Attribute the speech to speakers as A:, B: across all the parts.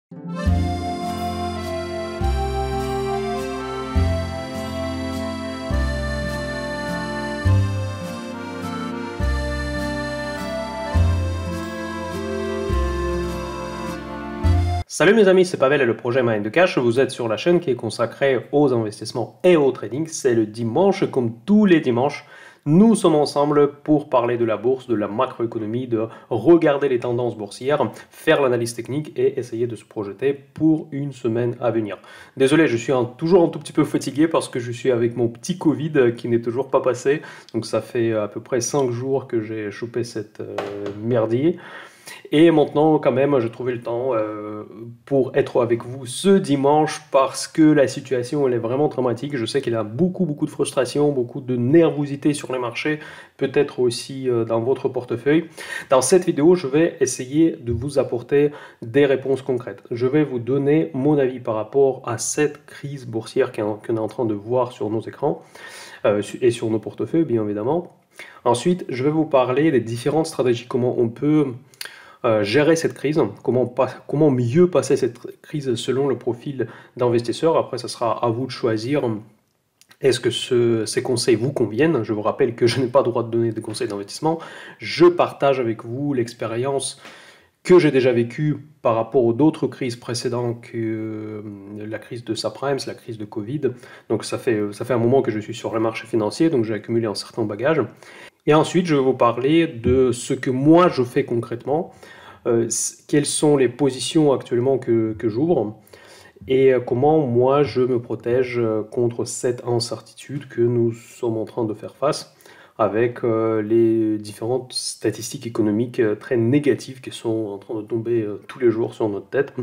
A: Salut mes amis, c'est Pavel et le projet Mind the Cash. Vous êtes sur la chaîne qui est consacrée aux investissements et au trading. C'est le dimanche, comme tous les dimanches. Nous sommes ensemble pour parler de la bourse, de la macroéconomie, de regarder les tendances boursières, faire l'analyse technique et essayer de se projeter pour une semaine à venir. Désolé, je suis toujours un tout petit peu fatigué parce que je suis avec mon petit Covid qui n'est toujours pas passé. Donc ça fait à peu près 5 jours que j'ai chopé cette merdier. Et maintenant, quand même, j'ai trouvé le temps pour être avec vous ce dimanche parce que la situation, elle est vraiment dramatique. Je sais qu'il y a beaucoup de frustration, beaucoup de nervosité sur les marchés, peut-être aussi dans votre portefeuille. Dans cette vidéo, je vais essayer de vous apporter des réponses concrètes. Je vais vous donner mon avis par rapport à cette crise boursière qu'on est en train de voir sur nos écrans et sur nos portefeuilles, bien évidemment. Ensuite, je vais vous parler des différentes stratégies, comment on peut gérer cette crise, comment mieux passer cette crise selon le profil d'investisseur. Après, ça sera à vous de choisir est-ce que ces conseils vous conviennent. Je vous rappelle que je n'ai pas le droit de donner des conseils d'investissement. Je partage avec vous l'expérience que j'ai déjà vécue par rapport aux d'autres crises précédentes que la crise de subprime, la crise de Covid. Donc ça fait un moment que je suis sur le marché financier, donc j'ai accumulé un certain bagage. Et ensuite, je vais vous parler de ce que moi je fais concrètement, quelles sont les positions actuellement que j'ouvre et comment moi je me protège contre cette incertitude que nous sommes en train de faire face avec les différentes statistiques économiques très négatives qui sont en train de tomber tous les jours sur notre tête.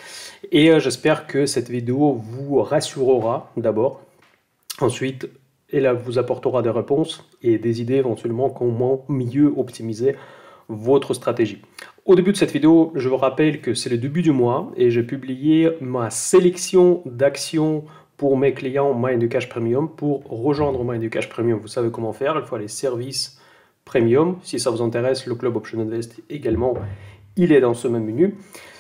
A: Et j'espère que cette vidéo vous rassurera d'abord. Ensuite, elle vous apportera des réponses et des idées éventuellement comment mieux optimiser votre stratégie. Au début de cette vidéo, je vous rappelle que c'est le début du mois et j'ai publié ma sélection d'actions pour mes clients Mind the Cash Premium. Pour rejoindre Mind the Cash Premium, vous savez comment faire, il faut aller service Premium. Si ça vous intéresse, le Club Option Invest également, il est dans ce même menu.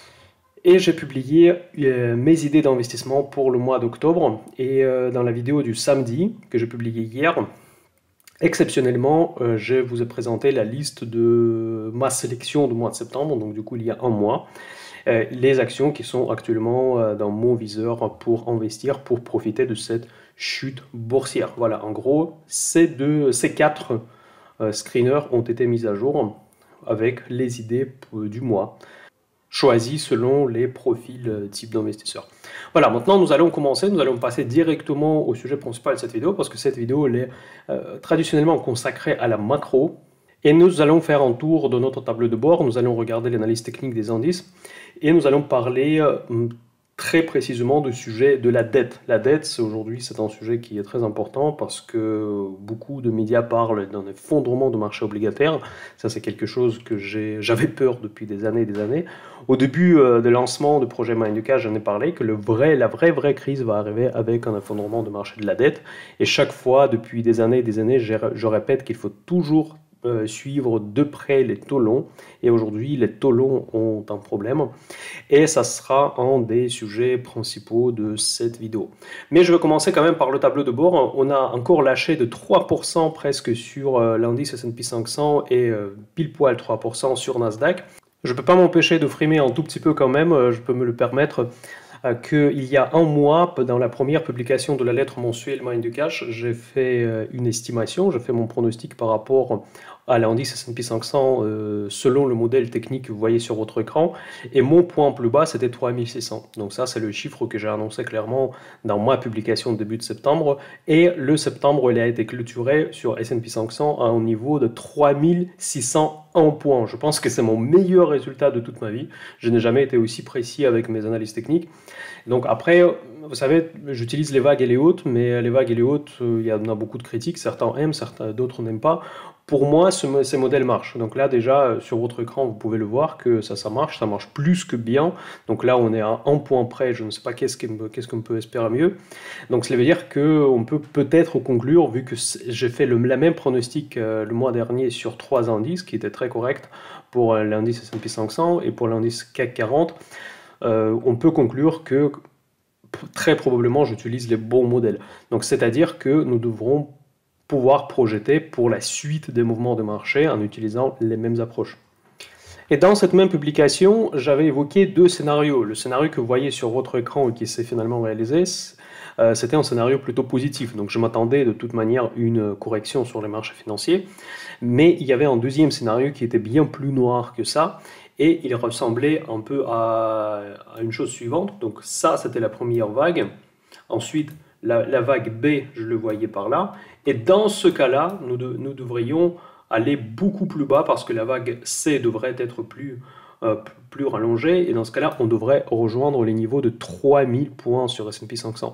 A: Et j'ai publié mes idées d'investissement pour le mois d'octobre. Et dans la vidéo du samedi, que j'ai publiée hier, exceptionnellement, je vous ai présenté la liste de ma sélection du mois de septembre, donc du coup il y a un mois, les actions qui sont actuellement dans mon viseur pour investir, pour profiter de cette chute boursière. Voilà, en gros, ces 4 screeners ont été mis à jour avec les idées du mois, choisis selon les profils type d'investisseurs. Voilà, maintenant nous allons commencer, nous allons passer directement au sujet principal de cette vidéo parce que cette vidéo elle est traditionnellement consacrée à la macro et nous allons faire un tour de notre tableau de bord, nous allons regarder l'analyse technique des indices et nous allons parler très précisément du sujet de la dette. La dette, aujourd'hui, c'est un sujet qui est très important parce que beaucoup de médias parlent d'un effondrement du marché obligataire. Ça, c'est quelque chose que j'avais peur depuis des années et des années. Au début de lancement du projet Mind the Cash, j'en ai parlé que la vraie crise va arriver avec un effondrement du marché de la dette. Et chaque fois, depuis des années et des années, je répète qu'il faut toujours suivre de près les taux longs et aujourd'hui les taux longs ont un problème et ça sera un des sujets principaux de cette vidéo. Mais je vais commencer quand même par le tableau de bord. On a encore lâché de 3% presque sur l'indice S&P 500 et pile poil 3% sur Nasdaq. Je ne peux pas m'empêcher de frimer un tout petit peu quand même, je peux me le permettre. Qu'il y a un mois, dans la première publication de la lettre mensuelle Mind the Cash, j'ai fait une estimation, j'ai fait mon pronostic par rapport à l'indice S&P 500 selon le modèle technique que vous voyez sur votre écran, et mon point plus bas c'était 3600. Donc ça c'est le chiffre que j'ai annoncé clairement dans ma publication de début de septembre, et le septembre il a été clôturé sur S&P 500 à un niveau de 3601 points. Je pense que c'est mon meilleur résultat de toute ma vie. Je n'ai jamais été aussi précis avec mes analyses techniques. Donc après, vous savez, j'utilise les vagues et les hautes, mais les vagues et les hautes, il y en a beaucoup de critiques, certains aiment, d'autres n'aiment pas. Pour moi, ces modèles marchent. Donc là, déjà, sur votre écran, vous pouvez le voir que ça marche plus que bien. Donc là, on est à un point près, je ne sais pas qu'est-ce qu'on peut espérer mieux. Donc cela veut dire qu'on peut peut-être conclure, vu que j'ai fait la même pronostic le mois dernier sur 3 indices, qui étaient très corrects pour l'indice S&P 500 et pour l'indice CAC 40, on peut conclure que très probablement j'utilise les bons modèles. Donc c'est-à-dire que nous devrons pouvoir projeter pour la suite des mouvements de marché en utilisant les mêmes approches. Et dans cette même publication, j'avais évoqué deux scénarios. Le scénario que vous voyez sur votre écran et qui s'est finalement réalisé, c'était un scénario plutôt positif. Donc je m'attendais de toute manière à une correction sur les marchés financiers. Mais il y avait un deuxième scénario qui était bien plus noir que ça. Et il ressemblait un peu à une chose suivante. Donc ça, c'était la première vague. Ensuite, la vague B, je le voyais par là. Et dans ce cas-là, nous devrions aller beaucoup plus bas parce que la vague C devrait être plus rallongée. Et dans ce cas-là, on devrait rejoindre les niveaux de 3000 points sur S&P 500.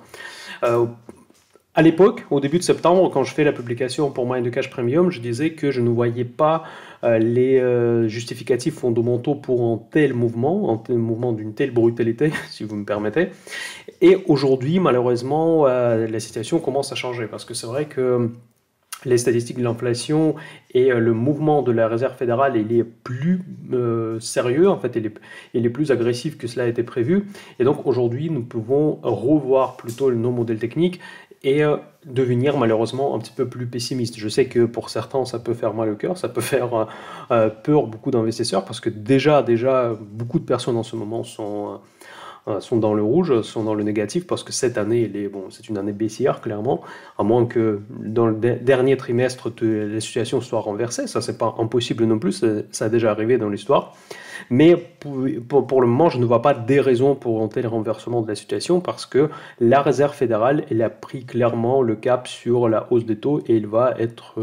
A: À l'époque, au début de septembre, quand je fais la publication pour Mind the Cash Premium, je disais que je ne voyais pas les justificatifs fondamentaux pour un tel mouvement d'une telle brutalité, si vous me permettez. Et aujourd'hui, malheureusement, la situation commence à changer parce que c'est vrai que les statistiques de l'inflation et le mouvement de la Réserve fédérale, il est plus sérieux, en fait, il est plus agressif que cela a été prévu. Et donc aujourd'hui, nous pouvons revoir plutôt nos modèles techniques et devenir malheureusement un petit peu plus pessimiste. Je sais que pour certains, ça peut faire mal au cœur, ça peut faire peur beaucoup d'investisseurs parce que déjà, beaucoup de personnes en ce moment sont dans le rouge, sont dans le négatif, parce que cette année, c'est une année baissière, clairement, à moins que dans le dernier trimestre, la situation soit renversée. Ça, c'est pas impossible non plus, ça a déjà arrivé dans l'histoire. Mais pour le moment, je ne vois pas des raisons pour un tel renversement de la situation, parce que la Réserve fédérale, elle a pris clairement le cap sur la hausse des taux, et il va être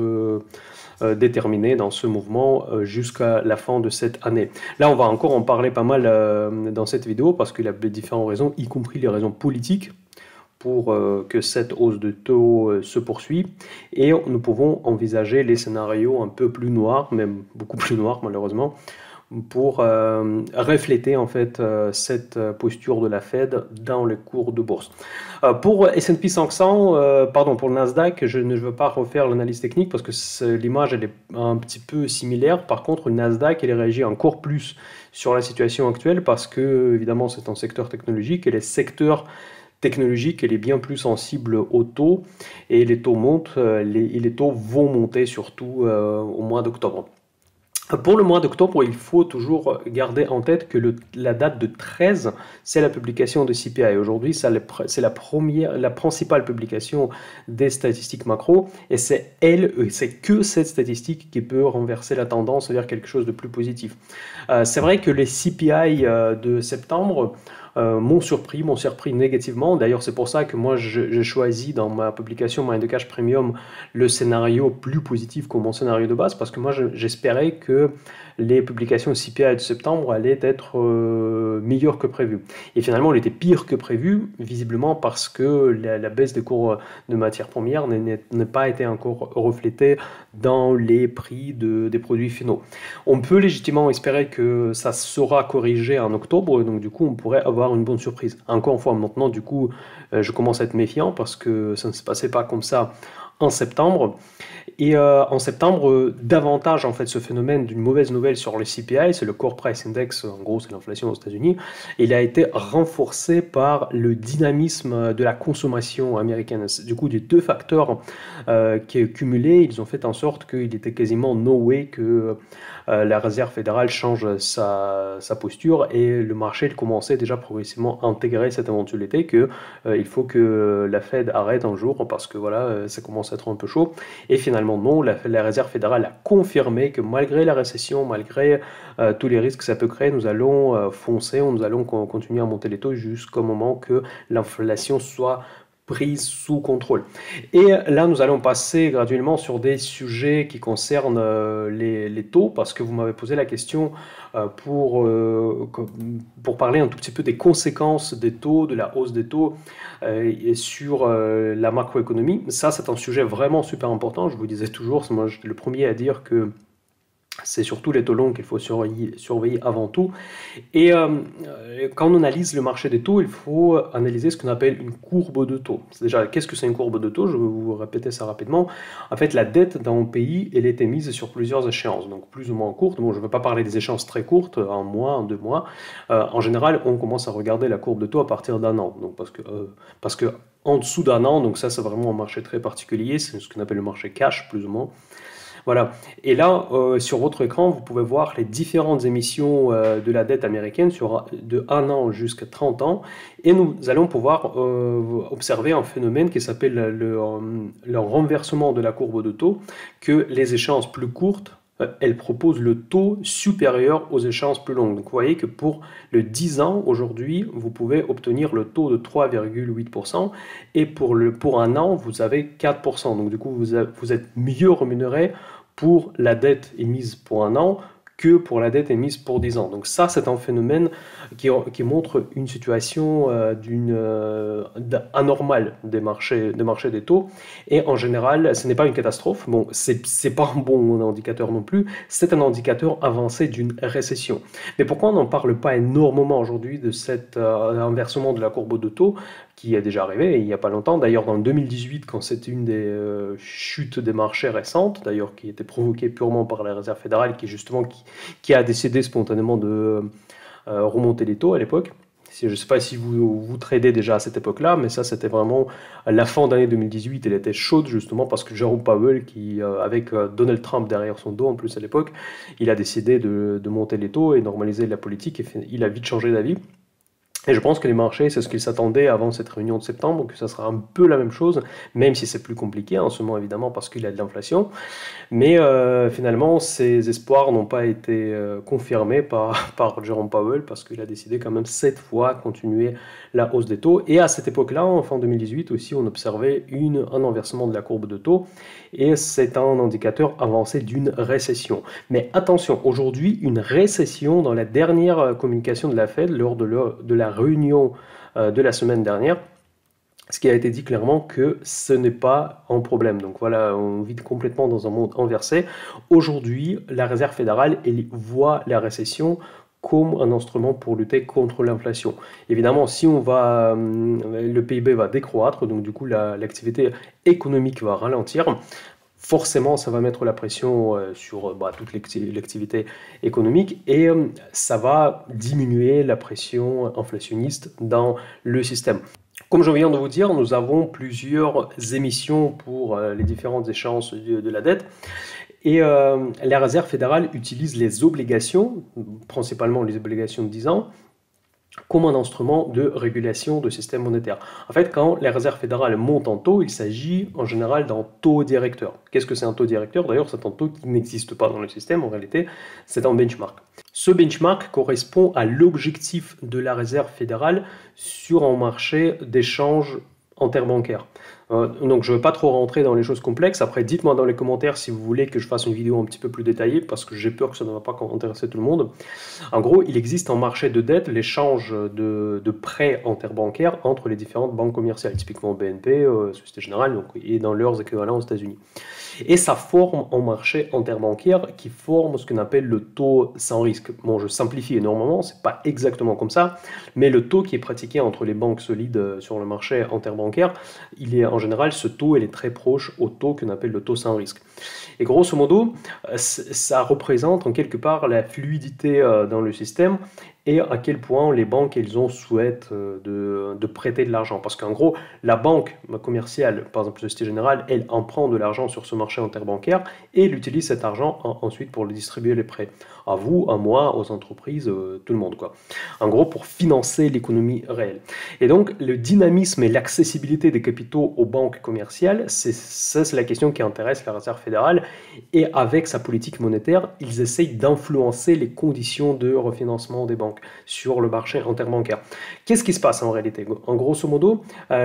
A: déterminé dans ce mouvement jusqu'à la fin de cette année. Là, on va encore en parler pas mal dans cette vidéo parce qu'il y a différentes raisons, y compris les raisons politiques pour que cette hausse de taux se poursuive. Et nous pouvons envisager les scénarios un peu plus noirs, même beaucoup plus noirs malheureusement, pour refléter en fait cette posture de la Fed dans les cours de bourse. Pour S&P 500, pardon, pour le Nasdaq, je ne veux pas refaire l'analyse technique parce que l'image elle est un petit peu similaire. Par contre, le Nasdaq il réagit encore plus sur la situation actuelle parce que évidemment c'est un secteur technologique et les secteurs technologiques elle est bien plus sensible aux taux et les taux montent, les taux vont monter surtout au mois d'octobre. Pour le mois d'octobre, il faut toujours garder en tête que la date de 13, c'est la publication de CPI. Aujourd'hui, c'est la principale publication des statistiques macro, et c'est que cette statistique qui peut renverser la tendance vers quelque chose de plus positif. C'est vrai que les CPI de septembre m'ont surpris négativement. D'ailleurs, c'est pour ça que moi, j'ai choisi dans ma publication Mind the Cash Premium le scénario plus positif que mon scénario de base, parce que moi, j'espérais que les publications CPI de septembre allaient être meilleures que prévu. Et finalement, elle était pire que prévu, visiblement parce que la baisse des cours de matières premières n'a pas été encore reflétée dans les prix des produits finaux. On peut légitimement espérer que ça sera corrigé en octobre, donc du coup, on pourrait avoir une bonne surprise. Encore une fois, maintenant, du coup, je commence à être méfiant parce que ça ne se passait pas comme ça en septembre. Et en septembre, davantage en fait ce phénomène d'une mauvaise nouvelle sur le CPI, c'est le Core Price Index, en gros c'est l'inflation aux États-Unis, il a été renforcé par le dynamisme de la consommation américaine. Du coup, des deux facteurs qui est cumulés, ils ont fait en sorte qu'il était quasiment no way que la Réserve fédérale change sa posture et le marché commençait déjà progressivement à intégrer cette éventualité que il faut que la Fed arrête un jour parce que voilà, ça commence à être un peu chaud. Et finalement non, la Réserve fédérale a confirmé que malgré la récession, malgré tous les risques que ça peut créer, nous allons foncer, nous allons continuer à monter les taux jusqu'au moment que l'inflation soit prise sous contrôle. Et là, nous allons passer graduellement sur des sujets qui concernent les taux, parce que vous m'avez posé la question pour parler un tout petit peu des conséquences des taux, de la hausse des taux et sur la macroéconomie. Ça, c'est un sujet vraiment super important. Je vous disais toujours, moi, j'étais le premier à dire que C'est surtout les taux longs qu'il faut surveiller avant tout. Et quand on analyse le marché des taux, il faut analyser ce qu'on appelle une courbe de taux. Déjà, qu'est-ce que c'est une courbe de taux? Je vais vous répéter ça rapidement. En fait, la dette d'un pays, elle est émise sur plusieurs échéances, donc plus ou moins courtes. Bon, je ne vais pas parler des échéances très courtes, un mois, en 2 mois. En général, on commence à regarder la courbe de taux à partir d'un an. Donc, parce que en dessous d'un an, donc ça c'est vraiment un marché très particulier, c'est ce qu'on appelle le marché cash, plus ou moins. Voilà. Et là, sur votre écran, vous pouvez voir les différentes émissions de la dette américaine de 1 an jusqu'à 30 ans. Et nous allons pouvoir observer un phénomène qui s'appelle le renversement de la courbe de taux, que les échéances plus courtes, elles proposent le taux supérieur aux échéances plus longues. Donc vous voyez que pour le 10 ans, aujourd'hui, vous pouvez obtenir le taux de 3,8% et pour 1 an, vous avez 4%. Donc du coup, vous êtes mieux rémunéré pour la dette émise pour 1 an que pour la dette émise pour 10 ans. Donc ça, c'est un phénomène qui montre une situation anormale des marchés des taux. Et en général, ce n'est pas une catastrophe. Bon, c'est pas un bon indicateur non plus. C'est un indicateur avancé d'une récession. Mais pourquoi on n'en parle pas énormément aujourd'hui de cet inversement de la courbe de taux qui est déjà arrivé il n'y a pas longtemps. D'ailleurs, dans 2018, quand c'était une des chutes des marchés récentes, d'ailleurs qui était provoquée purement par la Réserve fédérale, qui a décidé spontanément de remonter les taux à l'époque. Je ne sais pas si vous tradez déjà à cette époque-là, mais ça, c'était vraiment la fin d'année 2018. Elle était chaude justement parce que Jerome Powell, avec Donald Trump derrière son dos en plus à l'époque, il a décidé de monter les taux et normaliser la politique. Et il a vite changé d'avis. Et je pense que les marchés, c'est ce qu'ils s'attendaient avant cette réunion de septembre, que ça sera un peu la même chose, même si c'est plus compliqué en ce moment évidemment parce qu'il y a de l'inflation. Mais finalement, ces espoirs n'ont pas été confirmés par Jerome Powell parce qu'il a décidé quand même 7 fois continuer la hausse des taux. Et à cette époque-là, en fin 2018 aussi, on observait un inversement de la courbe de taux et c'est un indicateur avancé d'une récession. Mais attention, aujourd'hui, une récession dans la dernière communication de la Fed lors de la réunion de la semaine dernière, ce qui a été dit clairement que ce n'est pas un problème. Donc voilà, on vit complètement dans un monde inversé. Aujourd'hui, la Réserve fédérale elle voit la récession comme un instrument pour lutter contre l'inflation. Évidemment, si le PIB va décroître, donc du coup l'activité économique va ralentir, forcément, ça va mettre la pression sur toute l'activité économique et ça va diminuer la pression inflationniste dans le système. Comme je viens de vous dire, nous avons plusieurs émissions pour les différentes échéances de la dette. Et la Réserve fédérale utilise les obligations, principalement les obligations de 10 ans, comme un instrument de régulation du système monétaire. En fait, quand la Réserve fédérale monte en taux, il s'agit en général d'un taux directeur. Qu'est-ce que c'est un taux directeur? D'ailleurs, c'est un taux qui n'existe pas dans le système, en réalité, c'est un benchmark. Ce benchmark correspond à l'objectif de la Réserve fédérale sur un marché d'échange interbancaire. Donc je ne vais pas trop rentrer dans les choses complexes. Après, dites-moi dans les commentaires si vous voulez que je fasse une vidéo un petit peu plus détaillée, parce que j'ai peur que ça ne va pas intéresser tout le monde. En gros, il existe un marché de dette, l'échange de prêts interbancaires entre les différentes banques commerciales, typiquement BNP, Société Générale, et dans leurs équivalents aux États-Unis. Et ça forme un marché interbancaire qui forme ce qu'on appelle le taux sans risque. Bon, je simplifie énormément, c'est pas exactement comme ça, mais le taux qui est pratiqué entre les banques solides sur le marché interbancaire, il est en général, ce taux il est très proche au taux qu'on appelle le taux sans risque. Et grosso modo, ça représente en quelque part la fluidité dans le système et à quel point les banques souhaitent de prêter de l'argent. Parce qu'en gros, la banque commerciale, par exemple Société Générale, elle emprunte de l'argent sur ce marché interbancaire et elle utilise cet argent ensuite pour le distribuer les prêts. À vous, à moi, aux entreprises, tout le monde, quoi. En gros, pour financer l'économie réelle. Et donc, le dynamisme et l'accessibilité des capitaux aux banques commerciales, c'est la question qui intéresse la Réserve fédérale. Et avec sa politique monétaire, ils essayent d'influencer les conditions de refinancement des banques sur le marché interbancaire. Qu'est-ce qui se passe en réalité? En grosso modo,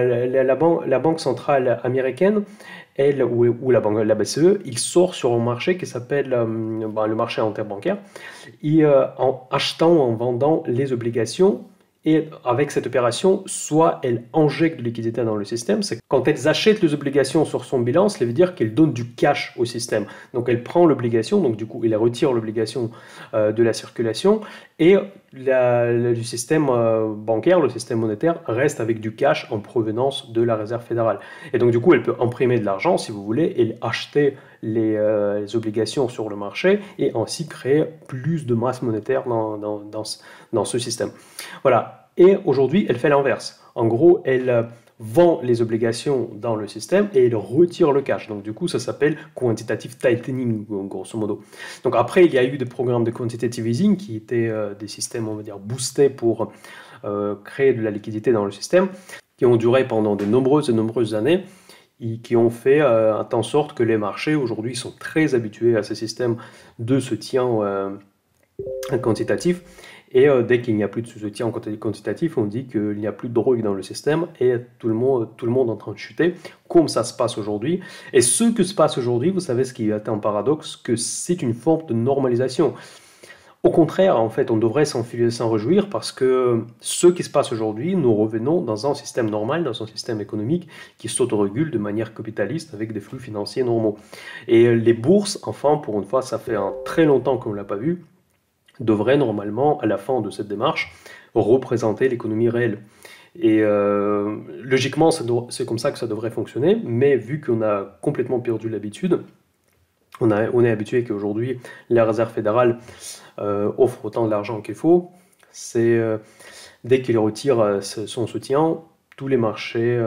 A: la banque centrale américaine, elle ou la BCE, il sort sur un marché qui s'appelle le marché interbancaire, et en achetant ou en vendant les obligations Et avec cette opération, soit elles injectent de liquidité dans le système, c'est quand elles achètent les obligations sur son bilan, cela veut dire qu'elles donnent du cash au système. Donc elle prend l'obligation, donc du coup elle retire l'obligation de la circulation, et le système bancaire, le système monétaire reste avec du cash en provenance de la réserve fédérale. Et donc du coup elle peut imprimer de l'argent si vous voulez et acheter les obligations sur le marché et ainsi créer plus de masse monétaire dans ce système. Voilà. Et aujourd'hui, elle fait l'inverse. En gros, elle vend les obligations dans le système et elle retire le cash. Donc du coup, ça s'appelle quantitative tightening, grosso modo. Donc après, il y a eu des programmes de quantitative easing qui étaient des systèmes, on va dire, boostés pour créer de la liquidité dans le système, qui ont duré pendant de nombreuses années et qui ont fait en sorte que les marchés aujourd'hui sont très habitués à ces systèmes de soutien quantitatif. Et dès qu'il n'y a plus de soutien quantitatif, on dit qu'il n'y a plus de drogue dans le système et tout le monde est en train de chuter, comme ça se passe aujourd'hui. Et ce que se passe aujourd'hui, vous savez ce qui est un paradoxe, que c'est une forme de normalisation. Au contraire, en fait, on devrait s'en réjouir parce que ce qui se passe aujourd'hui, nous revenons dans un système normal, dans un système économique qui s'autorégule de manière capitaliste avec des flux financiers normaux. Et les bourses, enfin, pour une fois, ça fait très longtemps qu'on ne l'a pas vu, devraient normalement, à la fin de cette démarche, représenter l'économie réelle. Et logiquement, c'est comme ça que ça devrait fonctionner, mais vu qu'on a complètement perdu l'habitude, on est habitué qu'aujourd'hui, la Réserve fédérale offre autant d'argent qu'il faut. C'est dès qu'il retire son soutien, tous les marchés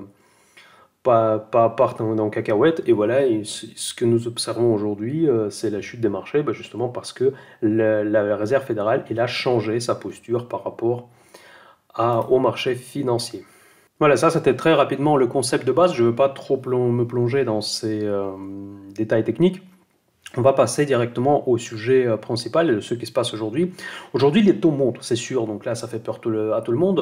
A: partent dans cacahuète. Et voilà, et ce que nous observons aujourd'hui, c'est la chute des marchés, justement parce que la Réserve fédérale elle a changé sa posture par rapport au marché financier. Voilà, ça c'était très rapidement le concept de base. Je ne veux pas trop me plonger dans ces détails techniques. On va passer directement au sujet principal, ce qui se passe aujourd'hui. Aujourd'hui, les taux montent, c'est sûr, donc là, ça fait peur à tout le monde.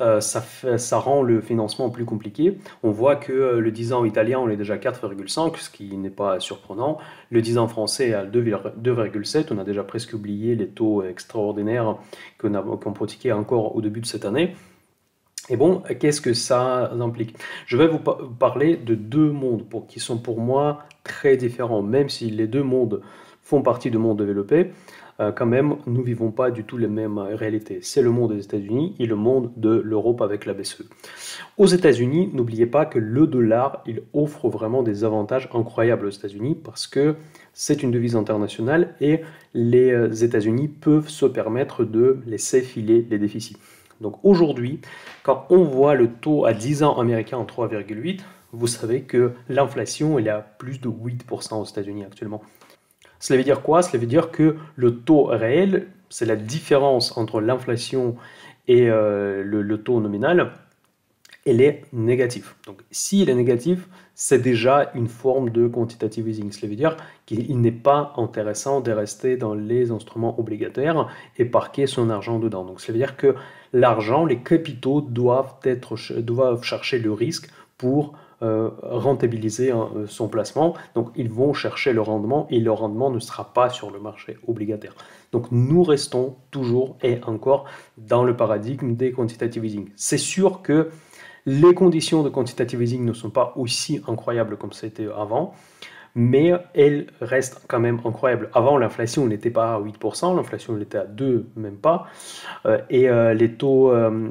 A: Ça rend le financement plus compliqué. On voit que le 10 ans italien, on est déjà à 4,5, ce qui n'est pas surprenant. Le 10 ans français à 2,7. On a déjà presque oublié les taux extraordinaires qu'on pratiquait encore au début de cette année. Et bon, qu'est-ce que ça implique? Je vais vous parler de deux mondes qui sont pour moi très différents, même si les deux mondes font partie du monde développé, quand même, nous ne vivons pas du tout les mêmes réalités. C'est le monde des États-Unis et le monde de l'Europe avec la BCE. Aux États-Unis, n'oubliez pas que le dollar, il offre vraiment des avantages incroyables aux États-Unis parce que c'est une devise internationale et les États-Unis peuvent se permettre de laisser filer les déficits. Donc aujourd'hui, quand on voit le taux à 10 ans américain en 3,8, vous savez que l'inflation est à plus de 8% aux États-Unis actuellement. Cela veut dire quoi? Cela veut dire que le taux réel, c'est la différence entre l'inflation et le taux nominal, elle est négative. Donc si elle est négative, c'est déjà une forme de quantitative easing. Cela veut dire qu'il n'est pas intéressant de rester dans les instruments obligataires et parquer son argent dedans. Donc cela veut dire que l'argent, les capitaux doivent chercher le risque pour rentabiliser son placement. Donc ils vont chercher le rendement et le rendement ne sera pas sur le marché obligataire. Donc nous restons toujours et encore dans le paradigme des quantitative easing. C'est sûr que les conditions de quantitative easing ne sont pas aussi incroyables comme c'était avant, mais elles restent quand même incroyables. Avant, l'inflation n'était pas à 8%, l'inflation était à 2%, même pas, et les taux,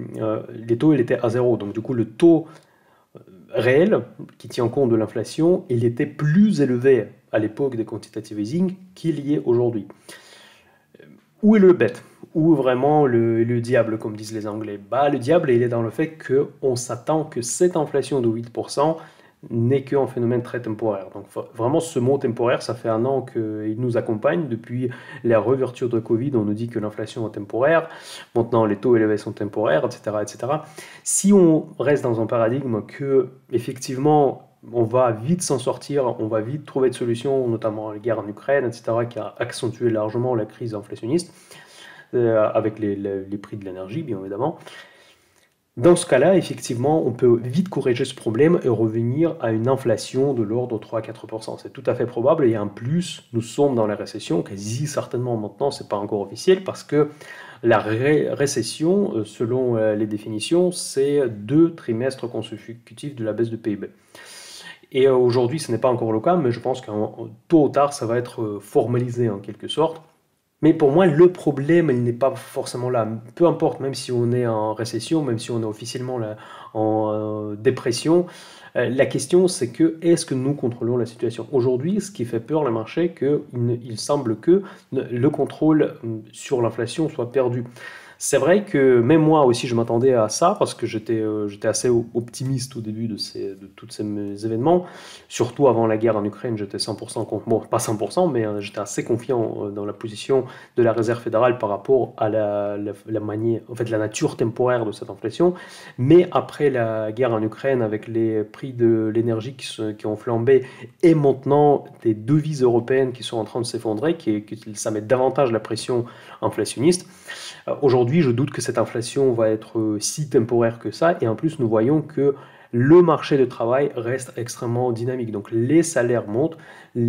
A: il était à 0. Donc du coup, le taux réel, qui tient compte de l'inflation, il était plus élevé à l'époque des quantitative easing qu'il y est aujourd'hui. Où est le bête? Où vraiment le diable, comme disent les Anglais? Le diable, il est dans le fait qu'on s'attend que cette inflation de 8% n'est qu'un phénomène très temporaire. Donc vraiment, ce mot temporaire, ça fait 1 an qu'il nous accompagne. Depuis la réouverture de Covid, on nous dit que l'inflation est temporaire. Maintenant, les taux élevés sont temporaires, etc., etc. Si on reste dans un paradigme que, effectivement, on va vite s'en sortir, on va vite trouver de solutions, notamment la guerre en Ukraine, etc., qui a accentué largement la crise inflationniste, avec les prix de l'énergie, bien évidemment. Dans ce cas-là, effectivement, on peut vite corriger ce problème et revenir à une inflation de l'ordre de 3-4%. C'est tout à fait probable. Et en plus, nous sommes dans la récession, quasi certainement maintenant, ce n'est pas encore officiel, parce que La récession, selon les définitions, c'est 2 trimestres consécutifs de la baisse de PIB. Et aujourd'hui, ce n'est pas encore le cas, mais je pense que tôt ou tard, ça va être formalisé en quelque sorte. Mais pour moi, le problème, il n'est pas forcément là. Peu importe, même si on est en récession, même si on est officiellement là, en dépression, la question c'est que est-ce que nous contrôlons la situation? Aujourd'hui, ce qui fait peur le marché, il semble que le contrôle sur l'inflation soit perdu. C'est vrai que même moi aussi, je m'attendais à ça parce que j'étais assez optimiste au début de tous ces événements. Surtout avant la guerre en Ukraine, j'étais 100% contre, bon, pas 100%, mais j'étais assez confiant dans la position de la Réserve fédérale par rapport à la manière, en fait, la nature temporaire de cette inflation. Mais après la guerre en Ukraine, avec les prix de l'énergie qui ont flambé et maintenant des devises européennes qui sont en train de s'effondrer, ça met davantage la pression inflationniste. Aujourd'hui, je doute que cette inflation va être si temporaire que ça, et en plus, nous voyons que le marché du travail reste extrêmement dynamique. Donc les salaires montent,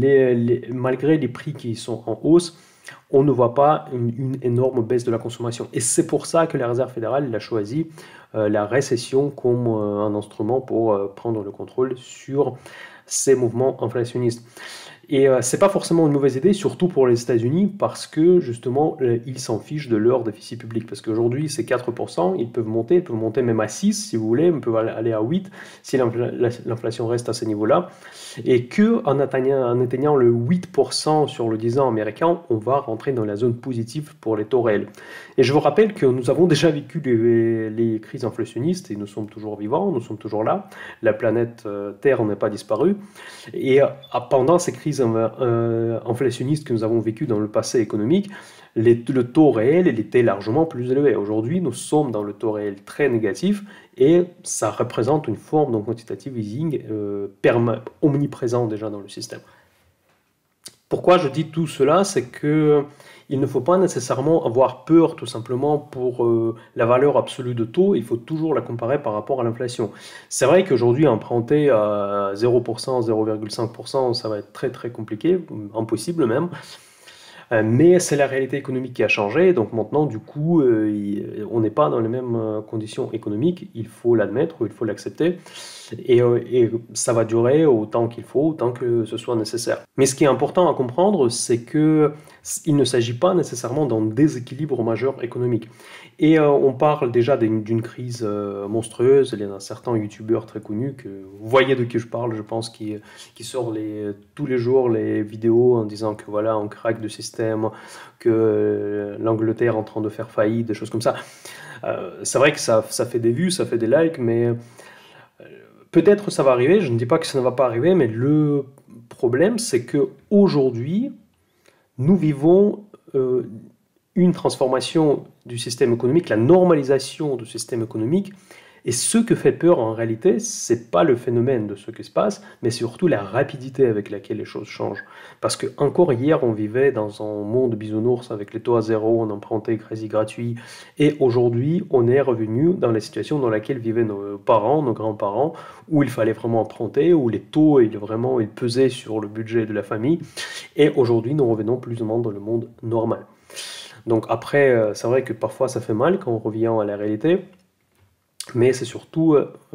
A: malgré les prix qui sont en hausse, on ne voit pas une énorme baisse de la consommation. Et c'est pour ça que la Réserve fédérale a choisi la récession comme un instrument pour prendre le contrôle sur ces mouvements inflationnistes. Et c'est pas forcément une mauvaise idée, surtout pour les États-Unis, parce que justement, ils s'en fichent de leur déficit public. Parce qu'aujourd'hui, c'est 4%, ils peuvent monter même à 6 si vous voulez, ils peuvent aller à 8 si l'inflation reste à ce niveau-là. Et qu'en atteignant le 8% sur le 10 ans américain, on va rentrer dans la zone positive pour les taux réels. Et je vous rappelle que nous avons déjà vécu les crises inflationnistes et nous sommes toujours vivants, nous sommes toujours là. La planète Terre n'est pas disparue. Et pendant ces crises inflationnistes que nous avons vécues dans le passé économique, le taux réel était largement plus élevé. Aujourd'hui, nous sommes dans le taux réel très négatif et ça représente une forme de quantitative easing omniprésent déjà dans le système. Pourquoi je dis tout cela? C'est que il ne faut pas nécessairement avoir peur tout simplement pour la valeur absolue de taux, il faut toujours la comparer par rapport à l'inflation. C'est vrai qu'aujourd'hui, emprunter à 0%, 0,5%, ça va être très très compliqué, impossible même. Mais c'est la réalité économique qui a changé, donc maintenant, du coup, on n'est pas dans les mêmes conditions économiques, il faut l'admettre ou il faut l'accepter, et ça va durer autant qu'il faut, autant que ce soit nécessaire. Mais ce qui est important à comprendre, c'est qu'il ne s'agit pas nécessairement d'un déséquilibre majeur économique. Et on parle déjà d'une crise monstrueuse. Il y en a certains youtubeurs très connus, que vous voyez de qui je parle, je pense, qui sortent tous les jours les vidéos en disant que voilà, on craque de système, que l'Angleterre est en train de faire faillite, des choses comme ça. C'est vrai que ça fait des vues, ça fait des likes, mais peut-être ça va arriver, je ne dis pas que ça ne va pas arriver, mais le problème, c'est qu'aujourd'hui, nous vivons une transformation du système économique, la normalisation du système économique. Et ce que fait peur en réalité, c'est pas le phénomène de ce qui se passe, mais surtout la rapidité avec laquelle les choses changent. Parce que encore hier, on vivait dans un monde bisounours avec les taux à zéro, on empruntait quasi gratuit, et aujourd'hui, on est revenu dans la situation dans laquelle vivaient nos parents, nos grands-parents, où il fallait vraiment emprunter, où les taux ils pesaient sur le budget de la famille, et aujourd'hui, nous revenons plus ou moins dans le monde normal. Donc après, c'est vrai que parfois ça fait mal quand on revient à la réalité, mais c'est surtout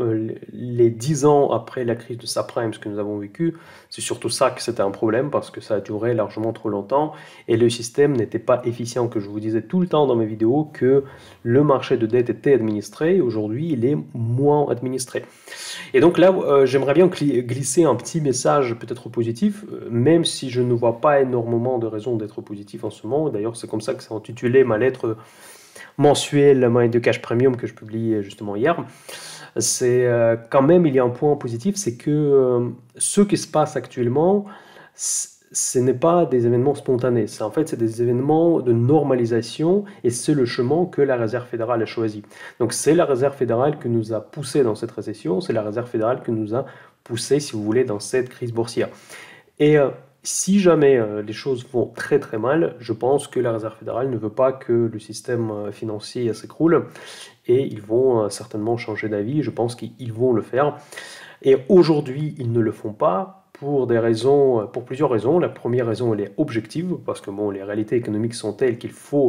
A: les 10 ans après la crise de subprime, ce que nous avons vécu, c'est surtout ça que c'était un problème, parce que ça a duré largement trop longtemps, et le système n'était pas efficient, que je vous disais tout le temps dans mes vidéos, que le marché de dette était administré, et aujourd'hui il est moins administré. Et donc là, j'aimerais bien glisser un petit message peut-être positif, même si je ne vois pas énormément de raisons d'être positif en ce moment. D'ailleurs, c'est comme ça que c'est intitulé ma lettre mensuelle Mind de Cash Premium que je publie justement hier. C'est quand même, il y a un point positif, c'est que ce qui se passe actuellement, ce n'est pas des événements spontanés. En fait, c'est des événements de normalisation, et c'est le chemin que la Réserve fédérale a choisi. Donc c'est la Réserve fédérale qui nous a poussé dans cette récession, c'est la Réserve fédérale qui nous a poussé, si vous voulez, dans cette crise boursière. Et si jamais les choses vont très très mal, je pense que la Réserve fédérale ne veut pas que le système financier s'écroule, et ils vont certainement changer d'avis, je pense qu'ils vont le faire. Et aujourd'hui, ils ne le font pas pour plusieurs raisons. La première raison, elle est objective, parce que bon, les réalités économiques sont telles qu'il faut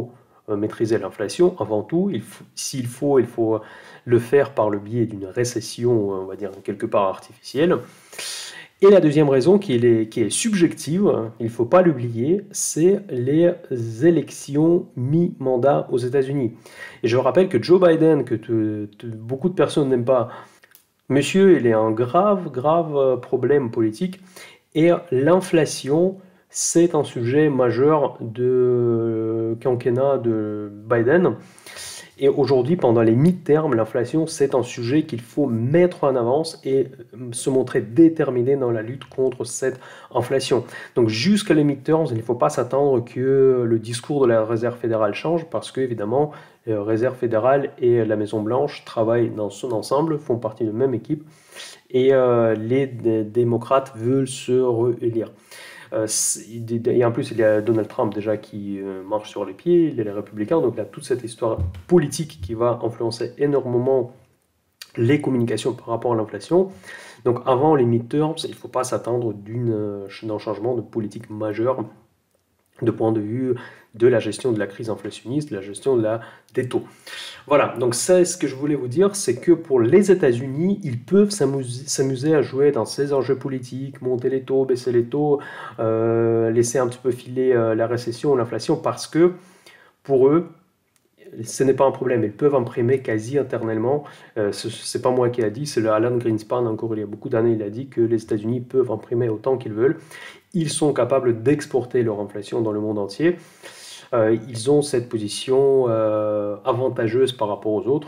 A: maîtriser l'inflation. Avant tout, s'il faut, il faut le faire par le biais d'une récession, on va dire quelque part artificielle. Et la deuxième raison qui est subjective, il ne faut pas l'oublier, c'est les élections mi-mandat aux États-Unis. Et je rappelle que Joe Biden, que beaucoup de personnes n'aiment pas, monsieur, il est un grave, grave problème politique. Et l'inflation, c'est un sujet majeur de quinquennat de Biden. Et aujourd'hui, pendant les mi-termes, l'inflation, c'est un sujet qu'il faut mettre en avance et se montrer déterminé dans la lutte contre cette inflation. Donc jusqu'à les mi-terms, il ne faut pas s'attendre que le discours de la Réserve fédérale change parce que, évidemment, la Réserve fédérale et la Maison-Blanche travaillent dans son ensemble, font partie de la même équipe et les démocrates veulent se réélire. Et en plus, il y a Donald Trump déjà qui marche sur les pieds, il y a les républicains, donc il y a toute cette histoire politique qui va influencer énormément les communications par rapport à l'inflation. Donc avant les midterms, il ne faut pas s'attendre d'un changement de politique majeur de point de vue de la gestion de la crise inflationniste, de la gestion des taux. Voilà, donc ça, ce que je voulais vous dire, c'est que pour les États-Unis, ils peuvent s'amuser à jouer dans ces enjeux politiques, monter les taux, baisser les taux, laisser un petit peu filer la récession, l'inflation, parce que pour eux, ce n'est pas un problème. Ils peuvent imprimer quasi éternellement. Ce n'est pas moi qui l'a dit, c'est le Alan Greenspan, encore il y a beaucoup d'années, il a dit que les États-Unis peuvent imprimer autant qu'ils veulent. Ils sont capables d'exporter leur inflation dans le monde entier. Ils ont cette position avantageuse par rapport aux autres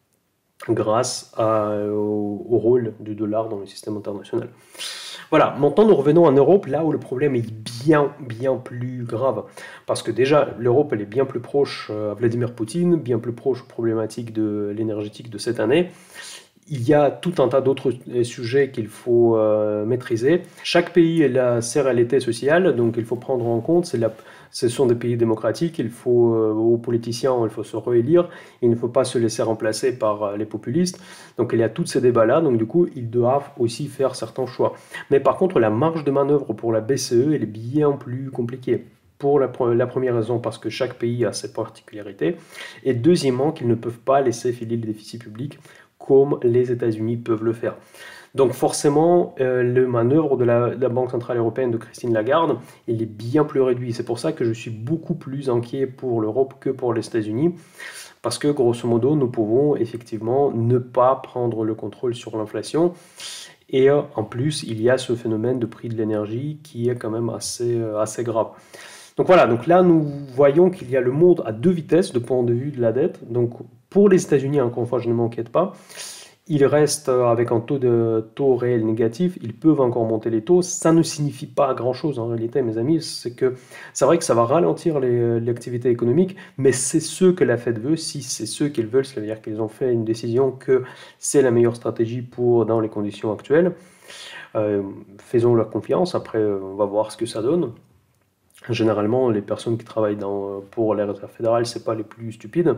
A: grâce au rôle du dollar dans le système international. Voilà, maintenant nous revenons en Europe, là où le problème est bien plus grave. Parce que déjà, l'Europe, elle est bien plus proche à Vladimir Poutine, bien plus proche aux problématiques de l'énergétique de cette année. Il y a tout un tas d'autres sujets qu'il faut maîtriser. Chaque pays a ses réalités sociales, donc il faut prendre en compte, ce sont des pays démocratiques, aux politiciens, il faut se réélire, il ne faut pas se laisser remplacer par les populistes. Donc il y a tous ces débats-là, donc du coup, ils doivent aussi faire certains choix. Mais par contre, la marge de manœuvre pour la BCE, elle est bien plus compliquée. Pour la première raison, parce que chaque pays a ses particularités. Et deuxièmement, qu'ils ne peuvent pas laisser filer le déficit public comme les États-Unis peuvent le faire. Donc forcément, le manœuvre de la Banque Centrale Européenne de Christine Lagarde, il est bien plus réduit. C'est pour ça que je suis beaucoup plus inquiet pour l'Europe que pour les États-Unis, parce que grosso modo, nous pouvons effectivement ne pas prendre le contrôle sur l'inflation. Et en plus, il y a ce phénomène de prix de l'énergie qui est quand même assez grave. Donc voilà, donc là nous voyons qu'il y a le monde à deux vitesses de point de vue de la dette. Donc pour les États-Unis, encore une fois, je ne m'inquiète pas. Ils restent avec un taux réel négatif, ils peuvent encore monter les taux. Ça ne signifie pas grand-chose en réalité, mes amis. C'est vrai que ça va ralentir l'activité économique, mais c'est ce que la Fed veut. Si c'est ce qu'ils veulent, ça veut dire qu'ils ont fait une décision que c'est la meilleure stratégie dans les conditions actuelles. Faisons leur confiance, après on va voir ce que ça donne. Généralement, les personnes qui travaillent pour les réserves fédérales, ce n'est pas les plus stupides.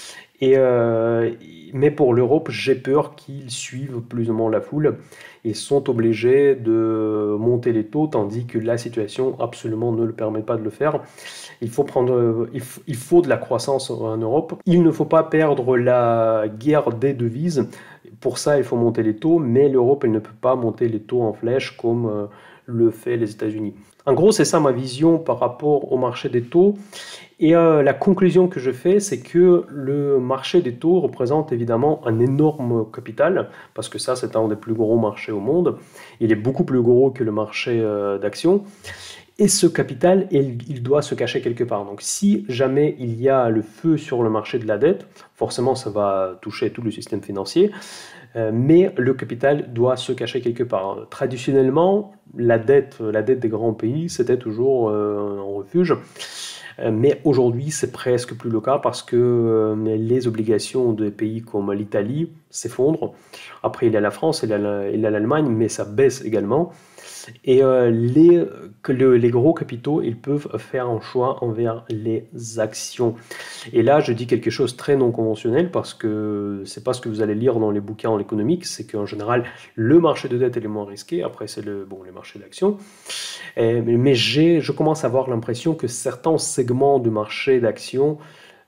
A: Mais pour l'Europe, j'ai peur qu'ils suivent plus ou moins la foule. Ils sont obligés de monter les taux, tandis que la situation absolument ne le permet pas de le faire. Il faut de la croissance en Europe. Il ne faut pas perdre la guerre des devises. Pour ça, il faut monter les taux, mais l'Europe, elle ne peut pas monter les taux en flèche comme le fait les États-Unis. En gros, c'est ça ma vision par rapport au marché des taux. Et la conclusion que je fais, c'est que le marché des taux représente évidemment un énorme capital, parce que ça, c'est un des plus gros marchés au monde. Il est beaucoup plus gros que le marché d'actions. Et ce capital, il doit se cacher quelque part. Donc si jamais il y a le feu sur le marché de la dette, forcément ça va toucher tout le système financier, mais le capital doit se cacher quelque part. Traditionnellement, la dette des grands pays, c'était toujours un refuge. Mais aujourd'hui, c'est presque plus le cas parce que les obligations des pays comme l'Italie s'effondrent. Après, il y a la France, il y a l'Allemagne, mais ça baisse également. Et les gros capitaux, ils peuvent faire un choix envers les actions. Et là, je dis quelque chose de très non conventionnel parce que c'est pas ce que vous allez lire dans les bouquins en économique, c'est qu'en général, le marché de dette est le moins risqué. Après, c'est les marchés d'actions. Mais je commence à avoir l'impression que certains segments du marché d'actions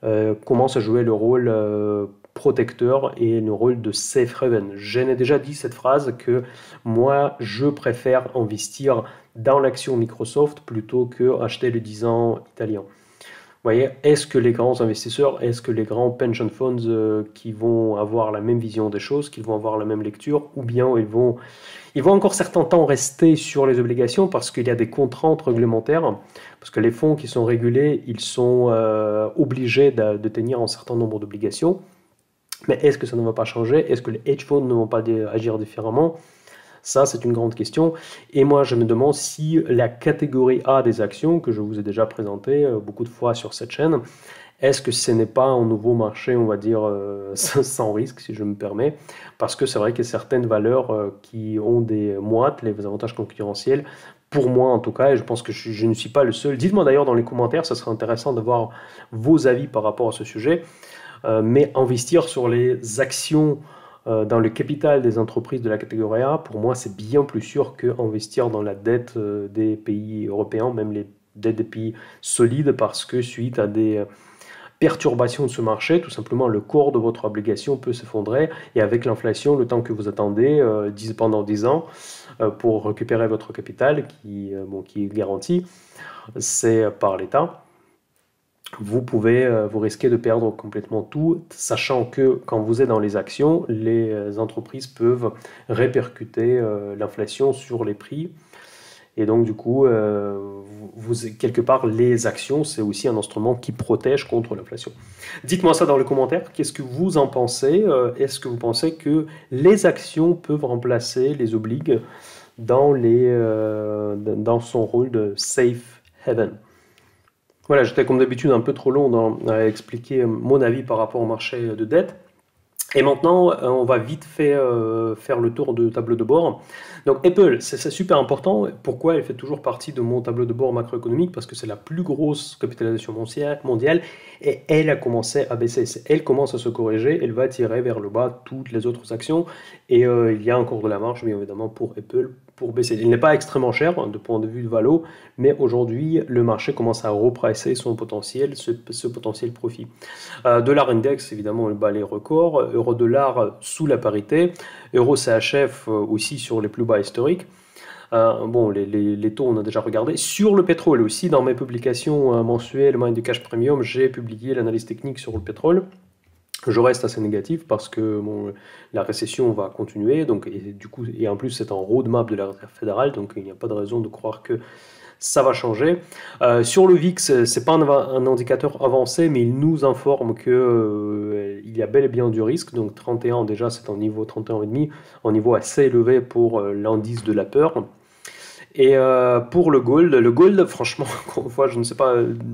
A: commence à jouer le rôle protecteur et le rôle de safe haven. J'en ai déjà dit cette phrase que moi, je préfère investir dans l'action Microsoft plutôt que acheter le 10 ans italien. Vous voyez, est-ce que les grands investisseurs, est-ce que les grands pension funds qui vont avoir la même vision des choses, qui vont avoir la même lecture, ou bien ils vont encore certains temps rester sur les obligations parce qu'il y a des contraintes réglementaires, parce que les fonds qui sont régulés, ils sont obligés de tenir un certain nombre d'obligations. Mais est-ce que ça ne va pas changer? Est-ce que les hedge funds ne vont pas agir différemment? Ça, c'est une grande question. Et moi, je me demande si la catégorie A des actions, que je vous ai déjà présenté beaucoup de fois sur cette chaîne, est-ce que ce n'est pas un nouveau marché, on va dire, sans risque, si je me permets? Parce que c'est vrai qu'il y a certaines valeurs qui ont des moites, les avantages concurrentiels, pour moi en tout cas, et je pense que je ne suis pas le seul. Dites-moi d'ailleurs dans les commentaires, ça serait intéressant de voir vos avis par rapport à ce sujet. Mais investir sur les actions dans le capital des entreprises de la catégorie A, pour moi, c'est bien plus sûr qu'investir dans la dette des pays européens, même les dettes des pays solides, parce que suite à des perturbations de ce marché, tout simplement, le cours de votre obligation peut s'effondrer, et avec l'inflation, le temps que vous attendez pendant 10 ans pour récupérer votre capital, qui est garanti, c'est par l'État. Vous risquez de perdre complètement tout, sachant que quand vous êtes dans les actions, les entreprises peuvent répercuter l'inflation sur les prix. Et donc, du coup, quelque part, les actions, c'est aussi un instrument qui protège contre l'inflation. Dites-moi ça dans les commentaires. Qu'est-ce que vous en pensez? Est-ce que vous pensez que les actions peuvent remplacer les obligues dans son rôle de safe haven? Voilà, j'étais comme d'habitude un peu trop long à expliquer mon avis par rapport au marché de dette. Et maintenant, on va vite faire le tour de tableau de bord. Donc Apple, c'est super important. Pourquoi elle fait toujours partie de mon tableau de bord macroéconomique? Parce que c'est la plus grosse capitalisation mondiale et elle a commencé à baisser. Elle commence à se corriger, elle va tirer vers le bas toutes les autres actions. Et il y a encore de la marge, bien évidemment, pour Apple pour baisser. Il n'est pas extrêmement cher de point de vue de valo, mais aujourd'hui, le marché commence à repricer son potentiel, ce potentiel profit. Dollar index, évidemment, elle bat les records. Euro-dollar sous la parité. Euro CHF aussi sur les plus bas historiques. Bon, les taux, on a déjà regardé. Sur le pétrole aussi, dans mes publications mensuelles, Mind the Cash Premium, j'ai publié l'analyse technique sur le pétrole. Je reste assez négatif parce que la récession va continuer, donc, et en plus c'est un roadmap de la Réserve fédérale, donc il n'y a pas de raison de croire que ça va changer. Sur le VIX, c'est pas un indicateur avancé, mais il nous informe qu'il il y a bel et bien du risque. Donc 31 déjà, c'est un niveau 31,5, un niveau assez élevé pour l'indice de la peur. Et pour le gold, franchement, encore une fois, je ne sais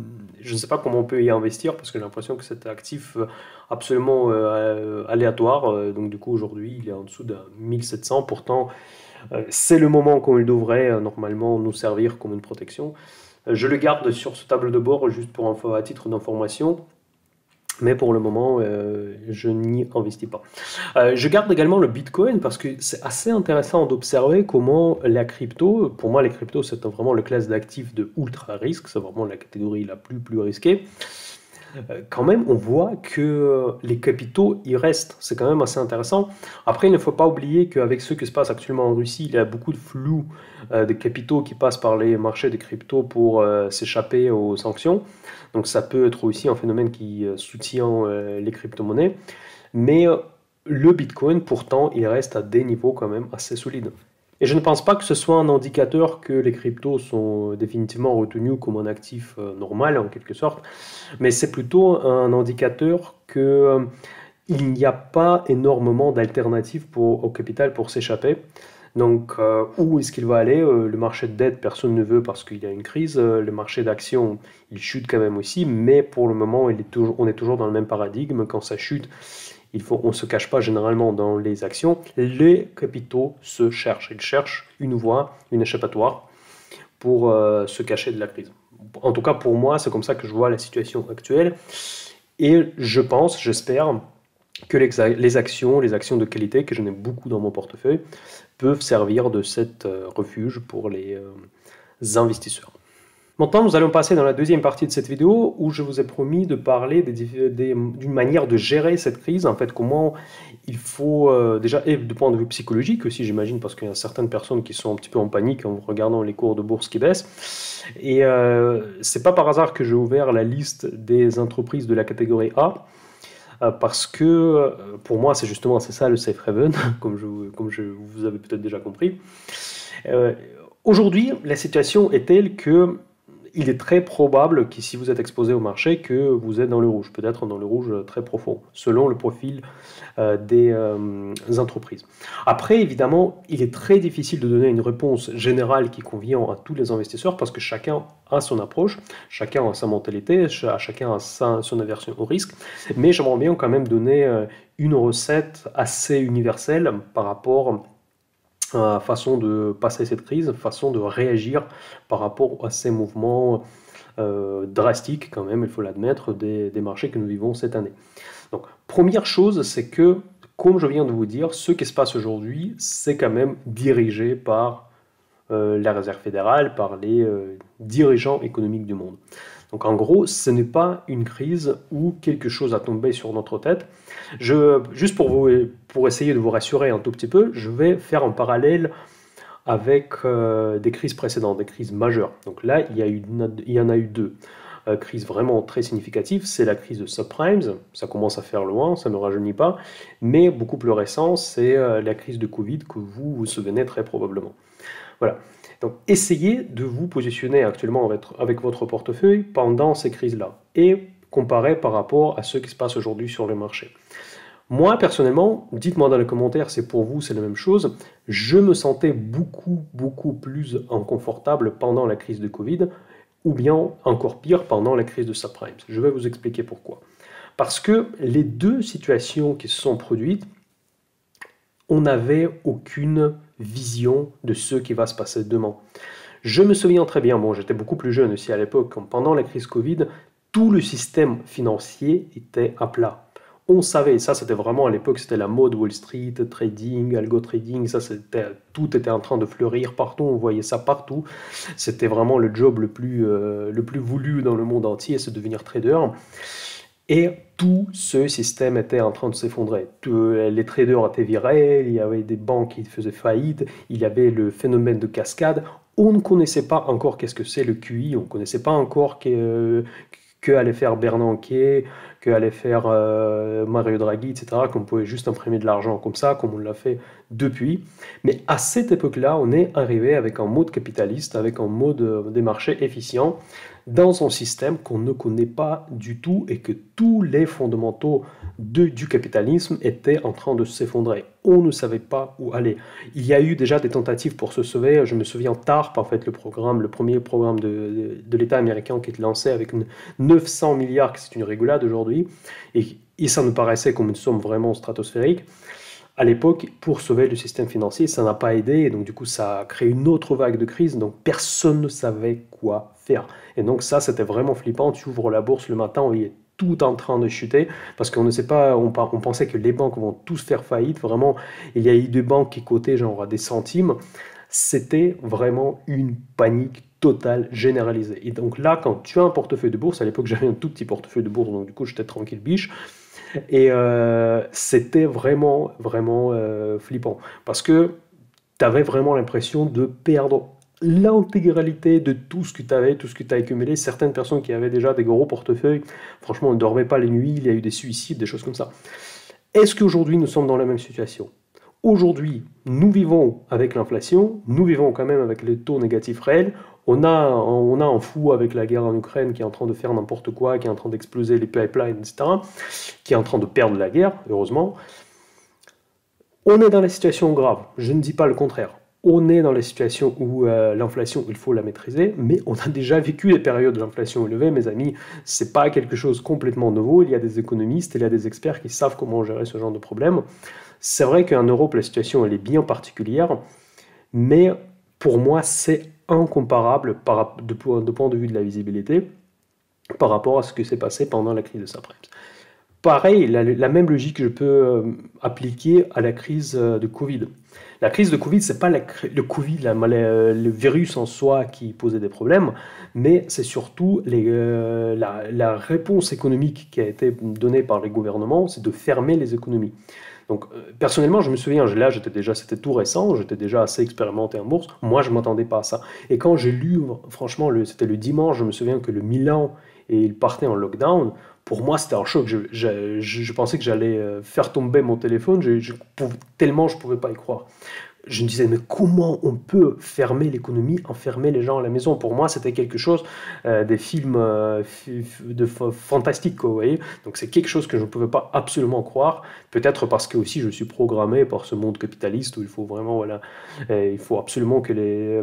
A: pas comment on peut y investir parce que j'ai l'impression que c'est actif absolument aléatoire. Donc du coup, aujourd'hui, il est en dessous de 1700. Pourtant, c'est le moment où il devrait normalement nous servir comme une protection. Je le garde sur ce tableau de bord juste à titre d'information. Mais pour le moment, je n'y investis pas. Je garde également le Bitcoin parce que c'est assez intéressant d'observer comment la crypto, pour moi les cryptos c'est vraiment le classe d'actifs de ultra risque, c'est vraiment la catégorie la plus risquée. Quand même, on voit que les capitaux, ils restent. C'est quand même assez intéressant. Après, il ne faut pas oublier qu'avec ce qui se passe actuellement en Russie, il y a beaucoup de flou de capitaux qui passent par les marchés des cryptos pour s'échapper aux sanctions. Donc ça peut être aussi un phénomène qui soutient les crypto-monnaies. Mais le Bitcoin, pourtant, il reste à des niveaux quand même assez solides. Et je ne pense pas que ce soit un indicateur que les cryptos sont définitivement retenus comme un actif normal, en quelque sorte, mais c'est plutôt un indicateur qu'il n'y a pas énormément d'alternatives au capital pour s'échapper. Donc, où est-ce qu'il va aller? Le marché de dette, personne ne veut parce qu'il y a une crise. Le marché d'actions, il chute quand même aussi, mais pour le moment, on est toujours dans le même paradigme. Quand ça chute, on ne se cache pas généralement dans les actions. Les capitaux se cherchent. Ils cherchent une voie, une échappatoire pour se cacher de la crise. En tout cas, pour moi, c'est comme ça que je vois la situation actuelle. Et je pense, j'espère, que les actions de qualité, que j'en ai beaucoup dans mon portefeuille, peuvent servir de cet refuge pour les investisseurs. Maintenant, nous allons passer dans la deuxième partie de cette vidéo où je vous ai promis de parler d'une manière de gérer cette crise, en fait, comment il faut, déjà, et du point de vue psychologique aussi, j'imagine, parce qu'il y a certaines personnes qui sont un petit peu en panique en regardant les cours de bourse qui baissent. Et c'est pas par hasard que j'ai ouvert la liste des entreprises de la catégorie A, parce que pour moi, c'est ça le safe haven, comme vous avez peut-être déjà compris. Aujourd'hui, la situation est telle que il est très probable que si vous êtes exposé au marché, que vous êtes dans le rouge, peut-être dans le rouge très profond, selon le profil des entreprises. Après, évidemment, il est très difficile de donner une réponse générale qui convient à tous les investisseurs parce que chacun a son approche, chacun a sa mentalité, chacun a son aversion au risque, mais j'aimerais bien quand même donner une recette assez universelle par rapport façon de passer cette crise, façon de réagir par rapport à ces mouvements drastiques quand même, il faut l'admettre, des marchés que nous vivons cette année. Donc, première chose, c'est que, comme je viens de vous dire, ce qui se passe aujourd'hui, c'est quand même dirigé par la Réserve fédérale, par les dirigeants économiques du monde. Donc en gros, ce n'est pas une crise où quelque chose a tombé sur notre tête. Juste pour essayer de vous rassurer un tout petit peu, je vais faire un parallèle avec des crises précédentes, des crises majeures. Donc là, il y en a eu deux crises vraiment très significatives. C'est la crise de subprimes, ça commence à faire loin, ça ne me rajeunit pas, mais beaucoup plus récent, c'est la crise de Covid que vous vous souvenez très probablement. Voilà. Donc, essayez de vous positionner actuellement avec votre portefeuille pendant ces crises-là et comparer par rapport à ce qui se passe aujourd'hui sur le marché. Moi, personnellement, dites-moi dans les commentaires si pour vous c'est la même chose, je me sentais beaucoup plus inconfortable pendant la crise de Covid ou bien encore pire pendant la crise de subprimes. Je vais vous expliquer pourquoi. Parce que les deux situations qui se sont produites, on n'avait aucune vision de ce qui va se passer demain. Je me souviens très bien, bon, j'étais beaucoup plus jeune aussi à l'époque, pendant la crise Covid, tout le système financier était à plat. On savait, ça c'était vraiment à l'époque, c'était la mode Wall Street, trading, algo trading, tout était en train de fleurir partout, on voyait ça partout. C'était vraiment le job le plus voulu dans le monde entier, c'est devenir trader. Et tout ce système était en train de s'effondrer. Les traders étaient virés, il y avait des banques qui faisaient faillite, il y avait le phénomène de cascade. On ne connaissait pas encore qu'est-ce que c'est le QI, on ne connaissait pas encore que allait faire Bernanke, que allait faire Mario Draghi, etc., qu'on pouvait juste imprimer de l'argent comme ça, comme on l'a fait depuis. Mais à cette époque-là, on est arrivé avec un mode capitaliste, avec un mode des marchés efficient, dans un système qu'on ne connaît pas du tout et que tous les fondamentaux du capitalisme étaient en train de s'effondrer. On ne savait pas où aller. Il y a eu déjà des tentatives pour se sauver. Je me souviens TARP, en fait, le premier programme de l'État américain qui est lancé avec 900 milliards, c'est une rigolade aujourd'hui, et ça nous paraissait comme une somme vraiment stratosphérique. À l'époque, pour sauver le système financier, ça n'a pas aidé, et donc du coup, ça a créé une autre vague de crise, donc personne ne savait quoi faire. Et donc ça, c'était vraiment flippant. Tu ouvres la bourse le matin, il est tout en train de chuter, parce qu'on ne sait pas, on pensait que les banques vont tous faire faillite. Vraiment, il y a eu des banques qui cotaient genre à des centimes. C'était vraiment une panique totale, généralisée. Et donc là, quand tu as un portefeuille de bourse, à l'époque j'avais un tout petit portefeuille de bourse, donc du coup j'étais tranquille biche, et c'était vraiment flippant, parce que tu avais vraiment l'impression de perdre l'intégralité de tout ce que tu avais, tout ce que tu as accumulé. Certaines personnes qui avaient déjà des gros portefeuilles, franchement, ne dormaient pas les nuits, il y a eu des suicides, des choses comme ça. Est-ce qu'aujourd'hui, nous sommes dans la même situation? Aujourd'hui, nous vivons avec l'inflation, nous vivons quand même avec les taux négatifs réels, on a un fou avec la guerre en Ukraine qui est en train de faire n'importe quoi, qui est en train d'exploser les pipelines, etc., qui est en train de perdre la guerre, heureusement. On est dans la situation grave, je ne dis pas le contraire. On est dans la situation où l'inflation, il faut la maîtriser, mais on a déjà vécu des périodes d'inflation élevée, mes amis. C'est pas quelque chose complètement nouveau. Il y a des économistes, il y a des experts qui savent comment gérer ce genre de problème. C'est vrai qu'en Europe, la situation elle est bien particulière, mais pour moi, c'est incomparable de point de vue de la visibilité par rapport à ce qui s'est passé pendant la crise de subprimes. Pareil, la même logique je peux appliquer à la crise de Covid. La crise de Covid, c'est pas le Covid, le virus en soi qui posait des problèmes, mais c'est surtout la réponse économique qui a été donnée par les gouvernements, c'est de fermer les économies. Donc, personnellement, je me souviens, là, c'était tout récent, j'étais déjà assez expérimenté en bourse. Moi, je ne m'attendais pas à ça. Et quand j'ai lu, franchement, c'était le dimanche, je me souviens que le Milan, et il partait en lockdown. Pour moi, c'était un choc. Je pensais que j'allais faire tomber mon téléphone, tellement je ne pouvais pas y croire. Je me disais, mais comment on peut fermer l'économie, enfermer les gens à la maison? Pour moi, c'était quelque chose des films fantastiques, quoi, vous voyez. Donc c'est quelque chose que je ne pouvais pas absolument croire. Peut-être parce que aussi je suis programmé par ce monde capitaliste où il faut vraiment, voilà, il faut absolument que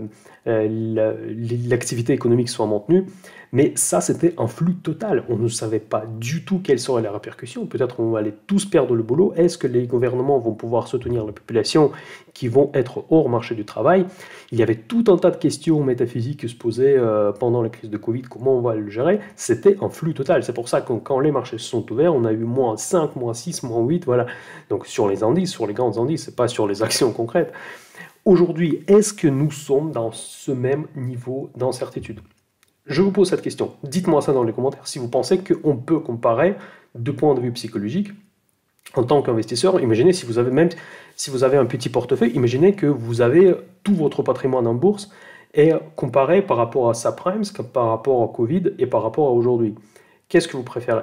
A: l'activité économique soit maintenue. Mais ça, c'était un flou total. On ne savait pas du tout quelles seraient les répercussions. Peut-être on allait tous perdre le boulot. Est-ce que les gouvernements vont pouvoir soutenir la population qui vont être hors marché du travail? Il y avait tout un tas de questions métaphysiques qui se posaient pendant la crise de Covid. Comment on va le gérer? C'était un flou total. C'est pour ça que quand les marchés se sont ouverts, on a eu moins 5, moins 6, moins 8. Voilà. Donc sur les indices, sur les grands indices, c'est pas sur les actions concrètes. Aujourd'hui, est-ce que nous sommes dans ce même niveau d'incertitude? Je vous pose cette question. Dites-moi ça dans les commentaires si vous pensez qu'on peut comparer de point de vue psychologique en tant qu'investisseur. Imaginez si vous avez un petit portefeuille, imaginez que vous avez tout votre patrimoine en bourse et comparé par rapport à subprimes, par rapport au Covid et par rapport à aujourd'hui. Qu'est-ce que vous préférez?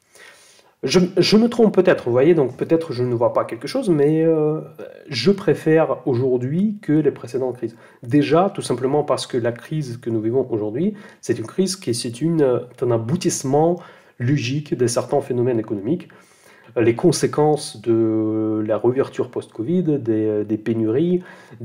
A: Je me trompe peut-être, vous voyez, donc peut-être je ne vois pas quelque chose, mais je préfère aujourd'hui que les précédentes crises. Déjà, tout simplement parce que la crise que nous vivons aujourd'hui, c'est une crise qui est un aboutissement logique de certains phénomènes économiques. Les conséquences de la réouverture post-Covid, des pénuries,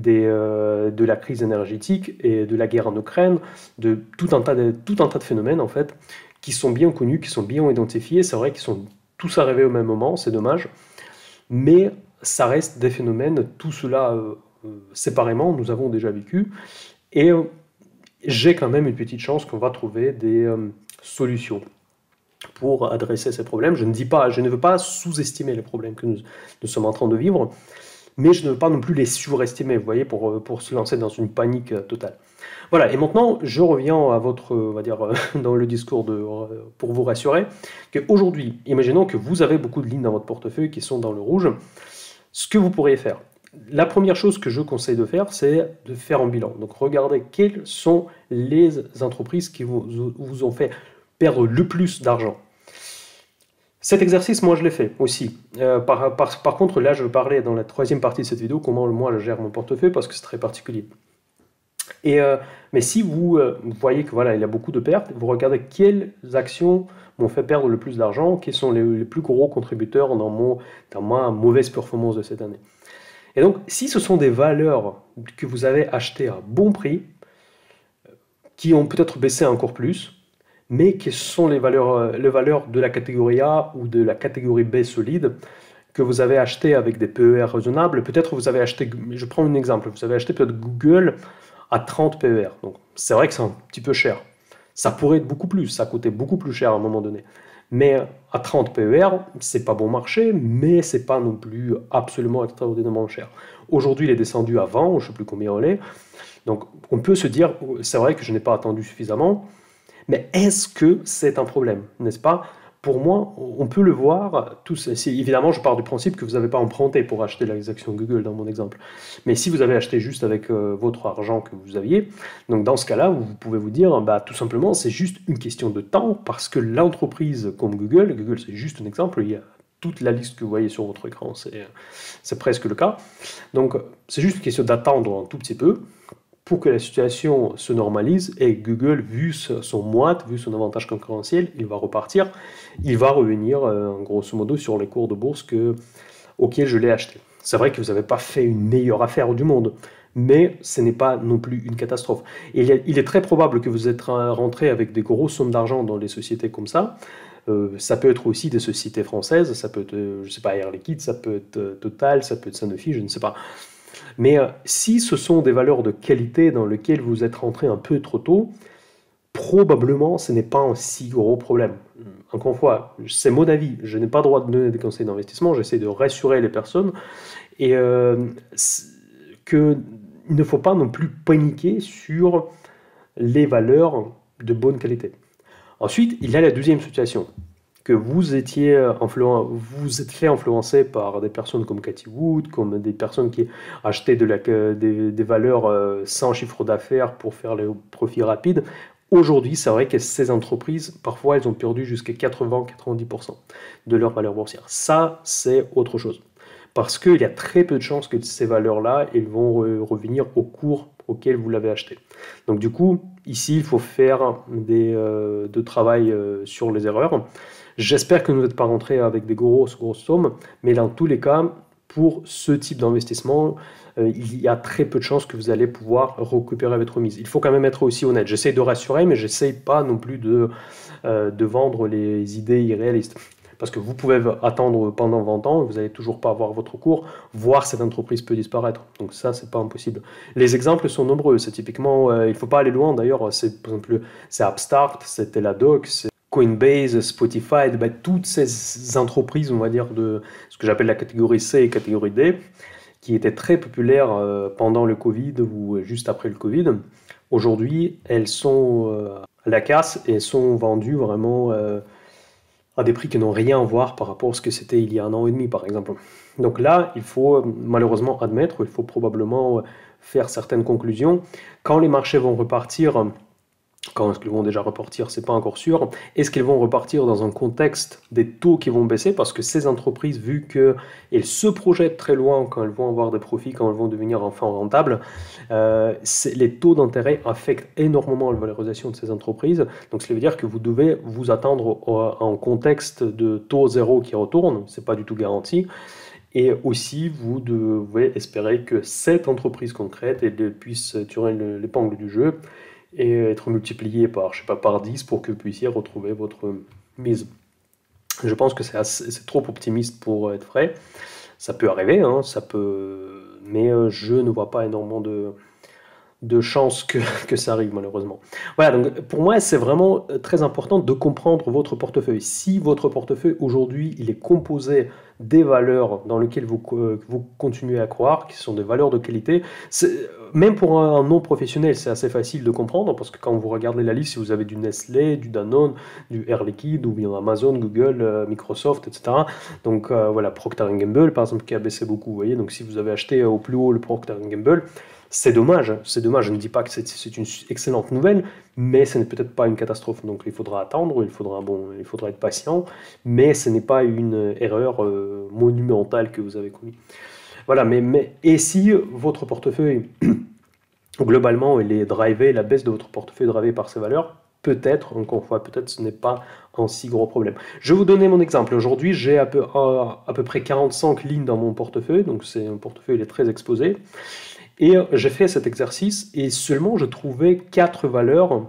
A: de la crise énergétique et de la guerre en Ukraine, de tout un tas de phénomènes en fait, qui sont bien connus, qui sont bien identifiés. C'est vrai qu'ils sont tous arrivés au même moment, c'est dommage, mais ça reste des phénomènes, tout cela séparément, nous avons déjà vécu, et j'ai quand même une petite chance qu'on va trouver des solutions pour adresser ces problèmes. Je ne veux pas sous-estimer les problèmes que nous sommes en train de vivre, mais je ne veux pas non plus les surestimer, vous voyez, pour se lancer dans une panique totale. Voilà, et maintenant, je reviens à on va dire, dans le discours pour vous rassurer, qu'aujourd'hui, imaginons que vous avez beaucoup de lignes dans votre portefeuille qui sont dans le rouge, ce que vous pourriez faire. La première chose que je conseille de faire, c'est de faire un bilan. Donc, regardez quelles sont les entreprises qui vous ont fait perdre le plus d'argent. Cet exercice, moi, je l'ai fait aussi. Par contre, là, je vais parler dans la troisième partie de cette vidéo comment moi, je gère mon portefeuille parce que c'est très particulier. Mais si vous voyez que voilà, il y a beaucoup de pertes, vous regardez quelles actions m'ont fait perdre le plus d'argent, quels sont les plus gros contributeurs dans ma mauvaise performance de cette année. Et donc, si ce sont des valeurs que vous avez achetées à bon prix, qui ont peut-être baissé encore plus, mais qui sont les valeurs de la catégorie A ou de la catégorie B solide, que vous avez acheté avec des PER raisonnables, peut-être vous avez acheté, je prends un exemple, vous avez acheté peut-être Google à 30 PER. Donc c'est vrai que c'est un petit peu cher. Ça pourrait être beaucoup plus, ça coûtait beaucoup plus cher à un moment donné. Mais à 30 PER, c'est pas bon marché, mais c'est pas non plus absolument extraordinairement cher. Aujourd'hui, il est descendu à 20, je ne sais plus combien on est. Donc on peut se dire, c'est vrai que je n'ai pas attendu suffisamment, mais est-ce que c'est un problème, n'est-ce pas? Pour moi, on peut le voir, évidemment, je pars du principe que vous n'avez pas emprunté pour acheter les actions Google dans mon exemple. Mais si vous avez acheté juste avec votre argent que vous aviez, donc dans ce cas-là, vous pouvez vous dire, bah, tout simplement, c'est juste une question de temps, parce que l'entreprise comme Google c'est juste un exemple, il y a toute la liste que vous voyez sur votre écran, c'est presque le cas. Donc, c'est juste une question d'attendre un tout petit peu, pour que la situation se normalise et Google, vu son moite, vu son avantage concurrentiel, il va repartir, il va revenir grosso modo sur les cours de bourse auxquels je l'ai acheté. C'est vrai que vous n'avez pas fait une meilleure affaire du monde, mais ce n'est pas non plus une catastrophe. Et il est très probable que vous êtes rentré avec des grosses sommes d'argent dans les sociétés comme ça. Ça peut être aussi des sociétés françaises, ça peut être, je ne sais pas, Air Liquide, ça peut être Total, ça peut être Sanofi, je ne sais pas. Mais si ce sont des valeurs de qualité dans lesquelles vous êtes rentré un peu trop tôt, probablement ce n'est pas un si gros problème. encore une fois, c'est mon avis, je n'ai pas le droit de donner des conseils d'investissement, j'essaie de rassurer les personnes et qu'il ne faut pas non plus paniquer sur les valeurs de bonne qualité. Ensuite, il y a la deuxième situation, que vous êtes fait influencer par des personnes comme Cathy Wood, comme des personnes qui achetaient des valeurs sans chiffre d'affaires pour faire les profits rapides. Aujourd'hui, c'est vrai que ces entreprises, parfois, elles ont perdu jusqu'à 80-90% de leur valeur boursière. Ça, c'est autre chose. Parce qu'il y a très peu de chances que ces valeurs-là, elles vont revenir au cours auquel vous l'avez acheté. Donc du coup, ici, il faut faire de travail sur les erreurs. J'espère que vous n'êtes pas rentré avec des grosses sommes, mais dans tous les cas, pour ce type d'investissement, il y a très peu de chances que vous allez pouvoir récupérer votre mise. Il faut quand même être aussi honnête. J'essaie de rassurer, mais j'essaie pas non plus de vendre les idées irréalistes. Parce que vous pouvez attendre pendant 20 ans, vous n'allez toujours pas avoir votre cours, voire cette entreprise peut disparaître. Donc ça, c'est pas impossible. Les exemples sont nombreux. C'est typiquement, il ne faut pas aller loin d'ailleurs. C'est par exemple, c'est Upstart, c'est Teladoc, c'est Coinbase, Spotify, toutes ces entreprises, on va dire, de ce que j'appelle la catégorie C et catégorie D, qui étaient très populaires pendant le Covid ou juste après le Covid. Aujourd'hui, elles sont à la casse et sont vendues vraiment à des prix qui n'ont rien à voir par rapport à ce que c'était il y a 1 an et demi, par exemple. Donc là, il faut malheureusement admettre, il faut probablement faire certaines conclusions. Quand les marchés vont repartir, quand est-ce qu'ils vont déjà repartir, c'est pas encore sûr. Est-ce qu'ils vont repartir dans un contexte des taux qui vont baisser? Parce que ces entreprises, vu qu'elles se projettent très loin quand elles vont avoir des profits, quand elles vont devenir enfin rentables, les taux d'intérêt affectent énormément la valorisation de ces entreprises. Donc, cela veut dire que vous devez vous attendre à un contexte de taux zéro qui retourne. C'est pas du tout garanti. Et aussi, vous devez espérer que cette entreprise concrète elle puisse tirer l'épingle du jeu et être multiplié par, je sais pas, par 10 pour que vous puissiez retrouver votre mise. Je pense que c'est trop optimiste pour être vrai. Ça peut arriver, hein, mais je ne vois pas énormément de chances que ça arrive malheureusement. Voilà, donc pour moi c'est vraiment très important de comprendre votre portefeuille. Si votre portefeuille aujourd'hui il est composé des valeurs dans lesquelles vous continuez à croire, qui sont des valeurs de qualité, même pour un non professionnel c'est assez facile de comprendre parce que quand vous regardez la liste, si vous avez du Nestlé, du Danone, du Air Liquide ou bien Amazon, Google, Microsoft, etc. Donc voilà, Procter & Gamble par exemple qui a baissé beaucoup, vous voyez, donc si vous avez acheté au plus haut le Procter & Gamble, c'est dommage, je ne dis pas que c'est une excellente nouvelle, mais ce n'est peut-être pas une catastrophe. Donc il faudra attendre, il faudra être patient, mais ce n'est pas une erreur monumentale que vous avez commise. Voilà, et si votre portefeuille, globalement, il est drivé, la baisse de votre portefeuille est drivée par ces valeurs, peut-être, encore une fois, peut-être ce n'est pas un si gros problème. Je vais vous donner mon exemple. Aujourd'hui, j'ai à peu près 45 lignes dans mon portefeuille, donc c'est un portefeuille il est très exposé. Et j'ai fait cet exercice et seulement je trouvais 4 valeurs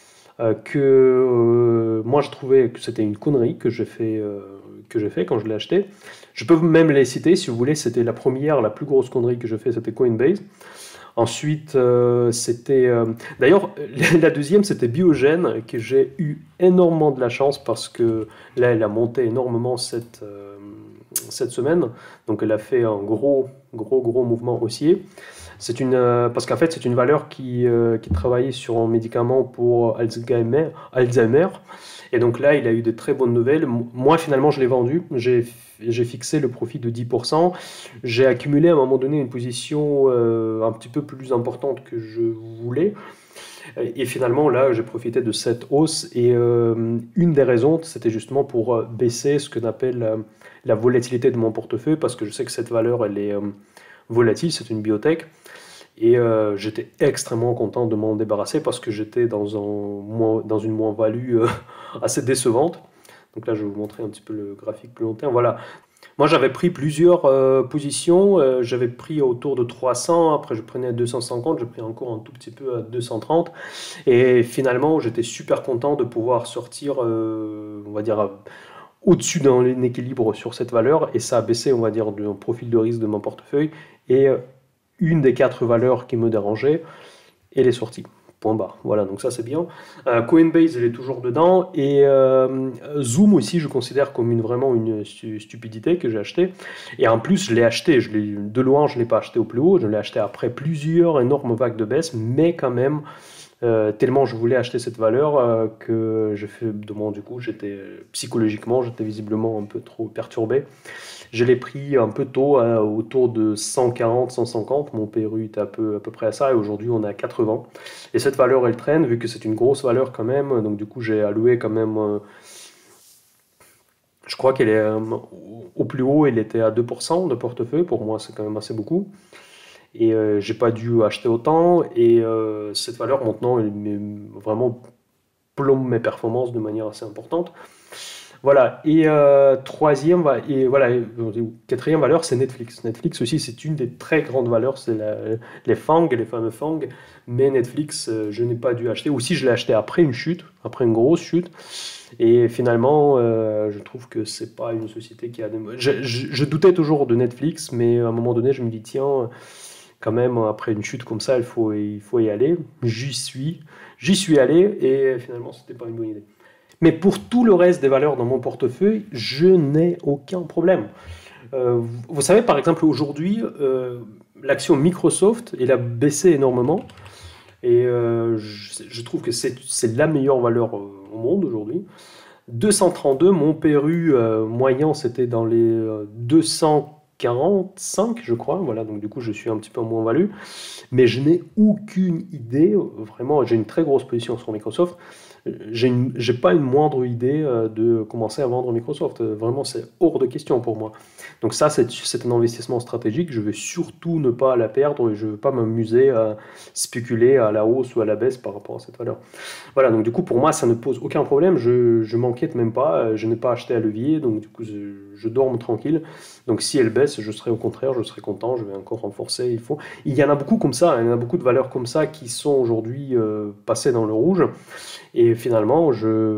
A: que moi je trouvais que c'était une connerie que j'ai fait quand je l'ai acheté. Je peux même les citer si vous voulez. C'était la première, la plus grosse connerie que j'ai fait, c'était Coinbase. Ensuite, d'ailleurs, la deuxième, c'était Biogen, que j'ai eu énormément de la chance parce que là, elle a monté énormément cette semaine. Donc, elle a fait un gros mouvement haussier. Parce qu'en fait, c'est une valeur qui travaillait sur un médicament pour Alzheimer. Et donc là, il a eu de très bonnes nouvelles. Moi, finalement, je l'ai vendu. J'ai fixé le profit de 10%. J'ai accumulé à un moment donné une position un petit peu plus importante que je voulais. Et finalement, là, j'ai profité de cette hausse. Et une des raisons, c'était justement pour baisser ce qu'on appelle la volatilité de mon portefeuille, parce que je sais que cette valeur, elle est volatile, c'est une biotech. Et j'étais extrêmement content de m'en débarrasser parce que j'étais dans une moins-value assez décevante. Donc là, je vais vous montrer un petit peu le graphique plus long terme. Voilà. Moi, j'avais pris plusieurs positions. J'avais pris autour de 300. Après, je prenais à 250. J'ai pris encore un tout petit peu à 230. Et finalement, j'étais super content de pouvoir sortir, on va dire, au-dessus d'un équilibre sur cette valeur. Et ça a baissé, on va dire, le profil de risque de mon portefeuille. Et une des 4 valeurs qui me dérangeait, elle est sortie. Point barre. Voilà, donc ça c'est bien. Coinbase, elle est toujours dedans. Et Zoom aussi, je considère comme vraiment une stupidité que j'ai acheté. Et en plus, je l'ai acheté. De loin, je ne l'ai pas acheté au plus haut. Je l'ai acheté après plusieurs énormes vagues de baisse. Mais quand même, tellement je voulais acheter cette valeur que j'ai fait de moi, du coup, psychologiquement, j'étais visiblement un peu trop perturbé. Je l'ai pris un peu tôt, autour de 140, 150. Mon PRU était à peu près à ça, et aujourd'hui on est à 80. Et cette valeur, elle traîne, vu que c'est une grosse valeur quand même. Donc du coup, j'ai alloué quand même. Je crois qu'elle est au plus haut, elle était à 2% de portefeuille. Pour moi, c'est quand même assez beaucoup. Et j'ai pas dû acheter autant. Et cette valeur maintenant, vraiment plombe mes performances de manière assez importante. Voilà. Et quatrième valeur, c'est Netflix. Netflix aussi, c'est une des très grandes valeurs, c'est les FANG, les fameux FANG. Mais Netflix, je n'ai pas dû acheter. Aussi, je l'ai acheté après une chute, après une grosse chute. Et finalement, je trouve que c'est pas une société qui a des... Je doutais toujours de Netflix, mais à un moment donné, je me dis, tiens, quand même, après une chute comme ça, il faut y aller. J'y suis allé, et finalement, c'était pas une bonne idée. Mais pour tout le reste des valeurs dans mon portefeuille, je n'ai aucun problème. Vous savez, par exemple, aujourd'hui, l'action Microsoft, elle a baissé énormément. Et je trouve que c'est la meilleure valeur au monde aujourd'hui. 232, mon PRU moyen, c'était dans les 245, je crois. Voilà, donc du coup, je suis un petit peu moins value. Mais je n'ai aucune idée. Vraiment, j'ai une très grosse position sur Microsoft. J'ai pas une moindre idée de commencer à vendre Microsoft. Vraiment, c'est hors de question pour moi. Donc ça, c'est un investissement stratégique. Je veux surtout ne pas la perdre et je veux pas m'amuser à spéculer à la hausse ou à la baisse par rapport à cette valeur. Voilà, donc du coup, pour moi, ça ne pose aucun problème. Je m'inquiète même pas. Je n'ai pas acheté à levier, donc du coup, je dorme tranquille. Donc si elle baisse, je serai au contraire, je serai content. Je vais encore renforcer. Il y en a beaucoup comme ça. Il y en a beaucoup de valeurs comme ça qui sont aujourd'hui passées dans le rouge. Et finalement,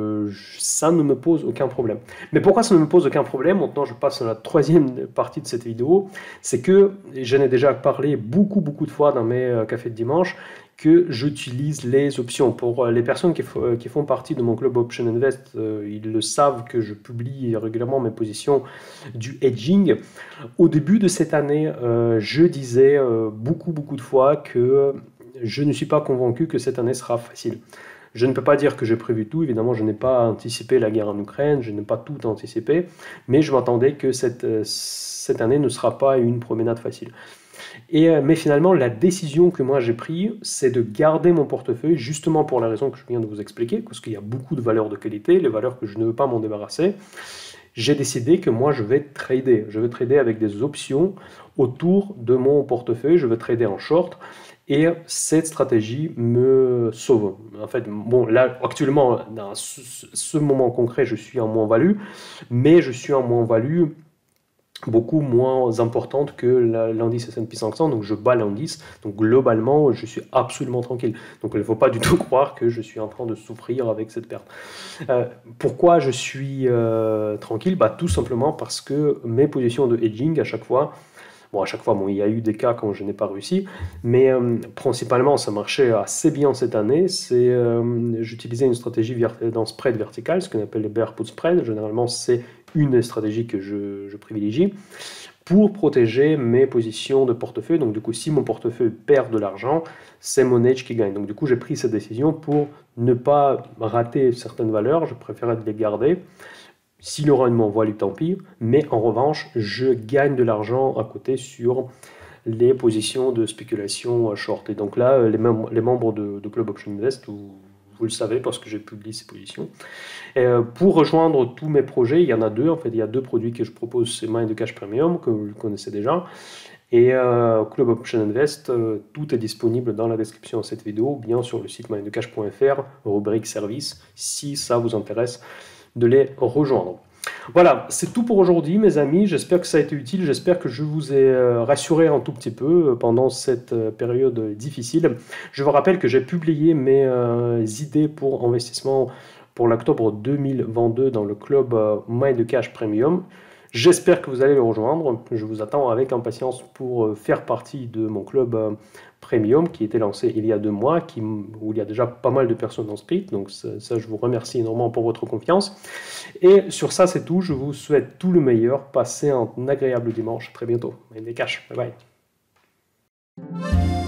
A: ça ne me pose aucun problème. Mais pourquoi ça ne me pose aucun problème? Maintenant, je passe à la troisième partie de cette vidéo. C'est que, et j'en ai déjà parlé beaucoup de fois dans mes cafés de dimanche, que j'utilise les options. Pour les personnes qui font partie de mon club Option Invest, ils le savent que je publie régulièrement mes positions du hedging. Au début de cette année, je disais beaucoup de fois que je ne suis pas convaincu que cette année sera facile. Je ne peux pas dire que j'ai prévu tout, évidemment je n'ai pas anticipé la guerre en Ukraine, je n'ai pas tout anticipé, mais je m'attendais que cette année ne sera pas une promenade facile. Mais finalement, la décision que moi j'ai prise, c'est de garder mon portefeuille, justement pour la raison que je viens de vous expliquer, parce qu'il y a beaucoup de valeurs de qualité, les valeurs que je ne veux pas m'en débarrasser. J'ai décidé que moi je vais trader. Je vais trader avec des options autour de mon portefeuille, je vais trader en short. Et cette stratégie me sauve. En fait, bon, là, actuellement, dans ce moment concret, je suis en moins-value, mais je suis en moins-value beaucoup moins importante que l'indice S&P 500, donc je bats l'indice, donc globalement je suis absolument tranquille. Donc il ne faut pas du tout croire que je suis en train de souffrir avec cette perte. Pourquoi je suis tranquille? Tout simplement parce que mes positions de hedging à chaque fois, il y a eu des cas quand je n'ai pas réussi, mais principalement, ça marchait assez bien cette année. J'utilisais une stratégie dans spread vertical, ce qu'on appelle le bear put spread. Généralement, c'est une des stratégies que je privilégie pour protéger mes positions de portefeuille. Donc, du coup, si mon portefeuille perd de l'argent, c'est mon edge qui gagne. Donc, du coup, j'ai pris cette décision pour ne pas rater certaines valeurs. Je préférais les garder. S'il y aura une moins-value, tant pis. Mais en revanche, je gagne de l'argent à côté sur les positions de spéculation short. Et donc là, les membres de Club Option Invest, vous le savez parce que j'ai publié ces positions. Pour rejoindre tous mes projets, il y en a deux. En fait, il y a deux produits que je propose. C'est Mind Cash Premium, que vous connaissez déjà. Et Club Option Invest, tout est disponible dans la description de cette vidéo, bien sur le site mindcash.fr, rubrique service, si ça vous intéresse de les rejoindre. Voilà, c'est tout pour aujourd'hui mes amis, j'espère que ça a été utile, j'espère que je vous ai rassuré un tout petit peu pendant cette période difficile. Je vous rappelle que j'ai publié mes idées pour investissement pour l'octobre 2022 dans le club Mind Cash Premium. J'espère que vous allez le rejoindre. Je vous attends avec impatience pour faire partie de mon club Premium qui était lancé il y a 2 mois, où il y a déjà pas mal de personnes inscrites. Donc ça, je vous remercie énormément pour votre confiance. Et sur ça, c'est tout. Je vous souhaite tout le meilleur. Passez un agréable dimanche. À très bientôt. Bye bye.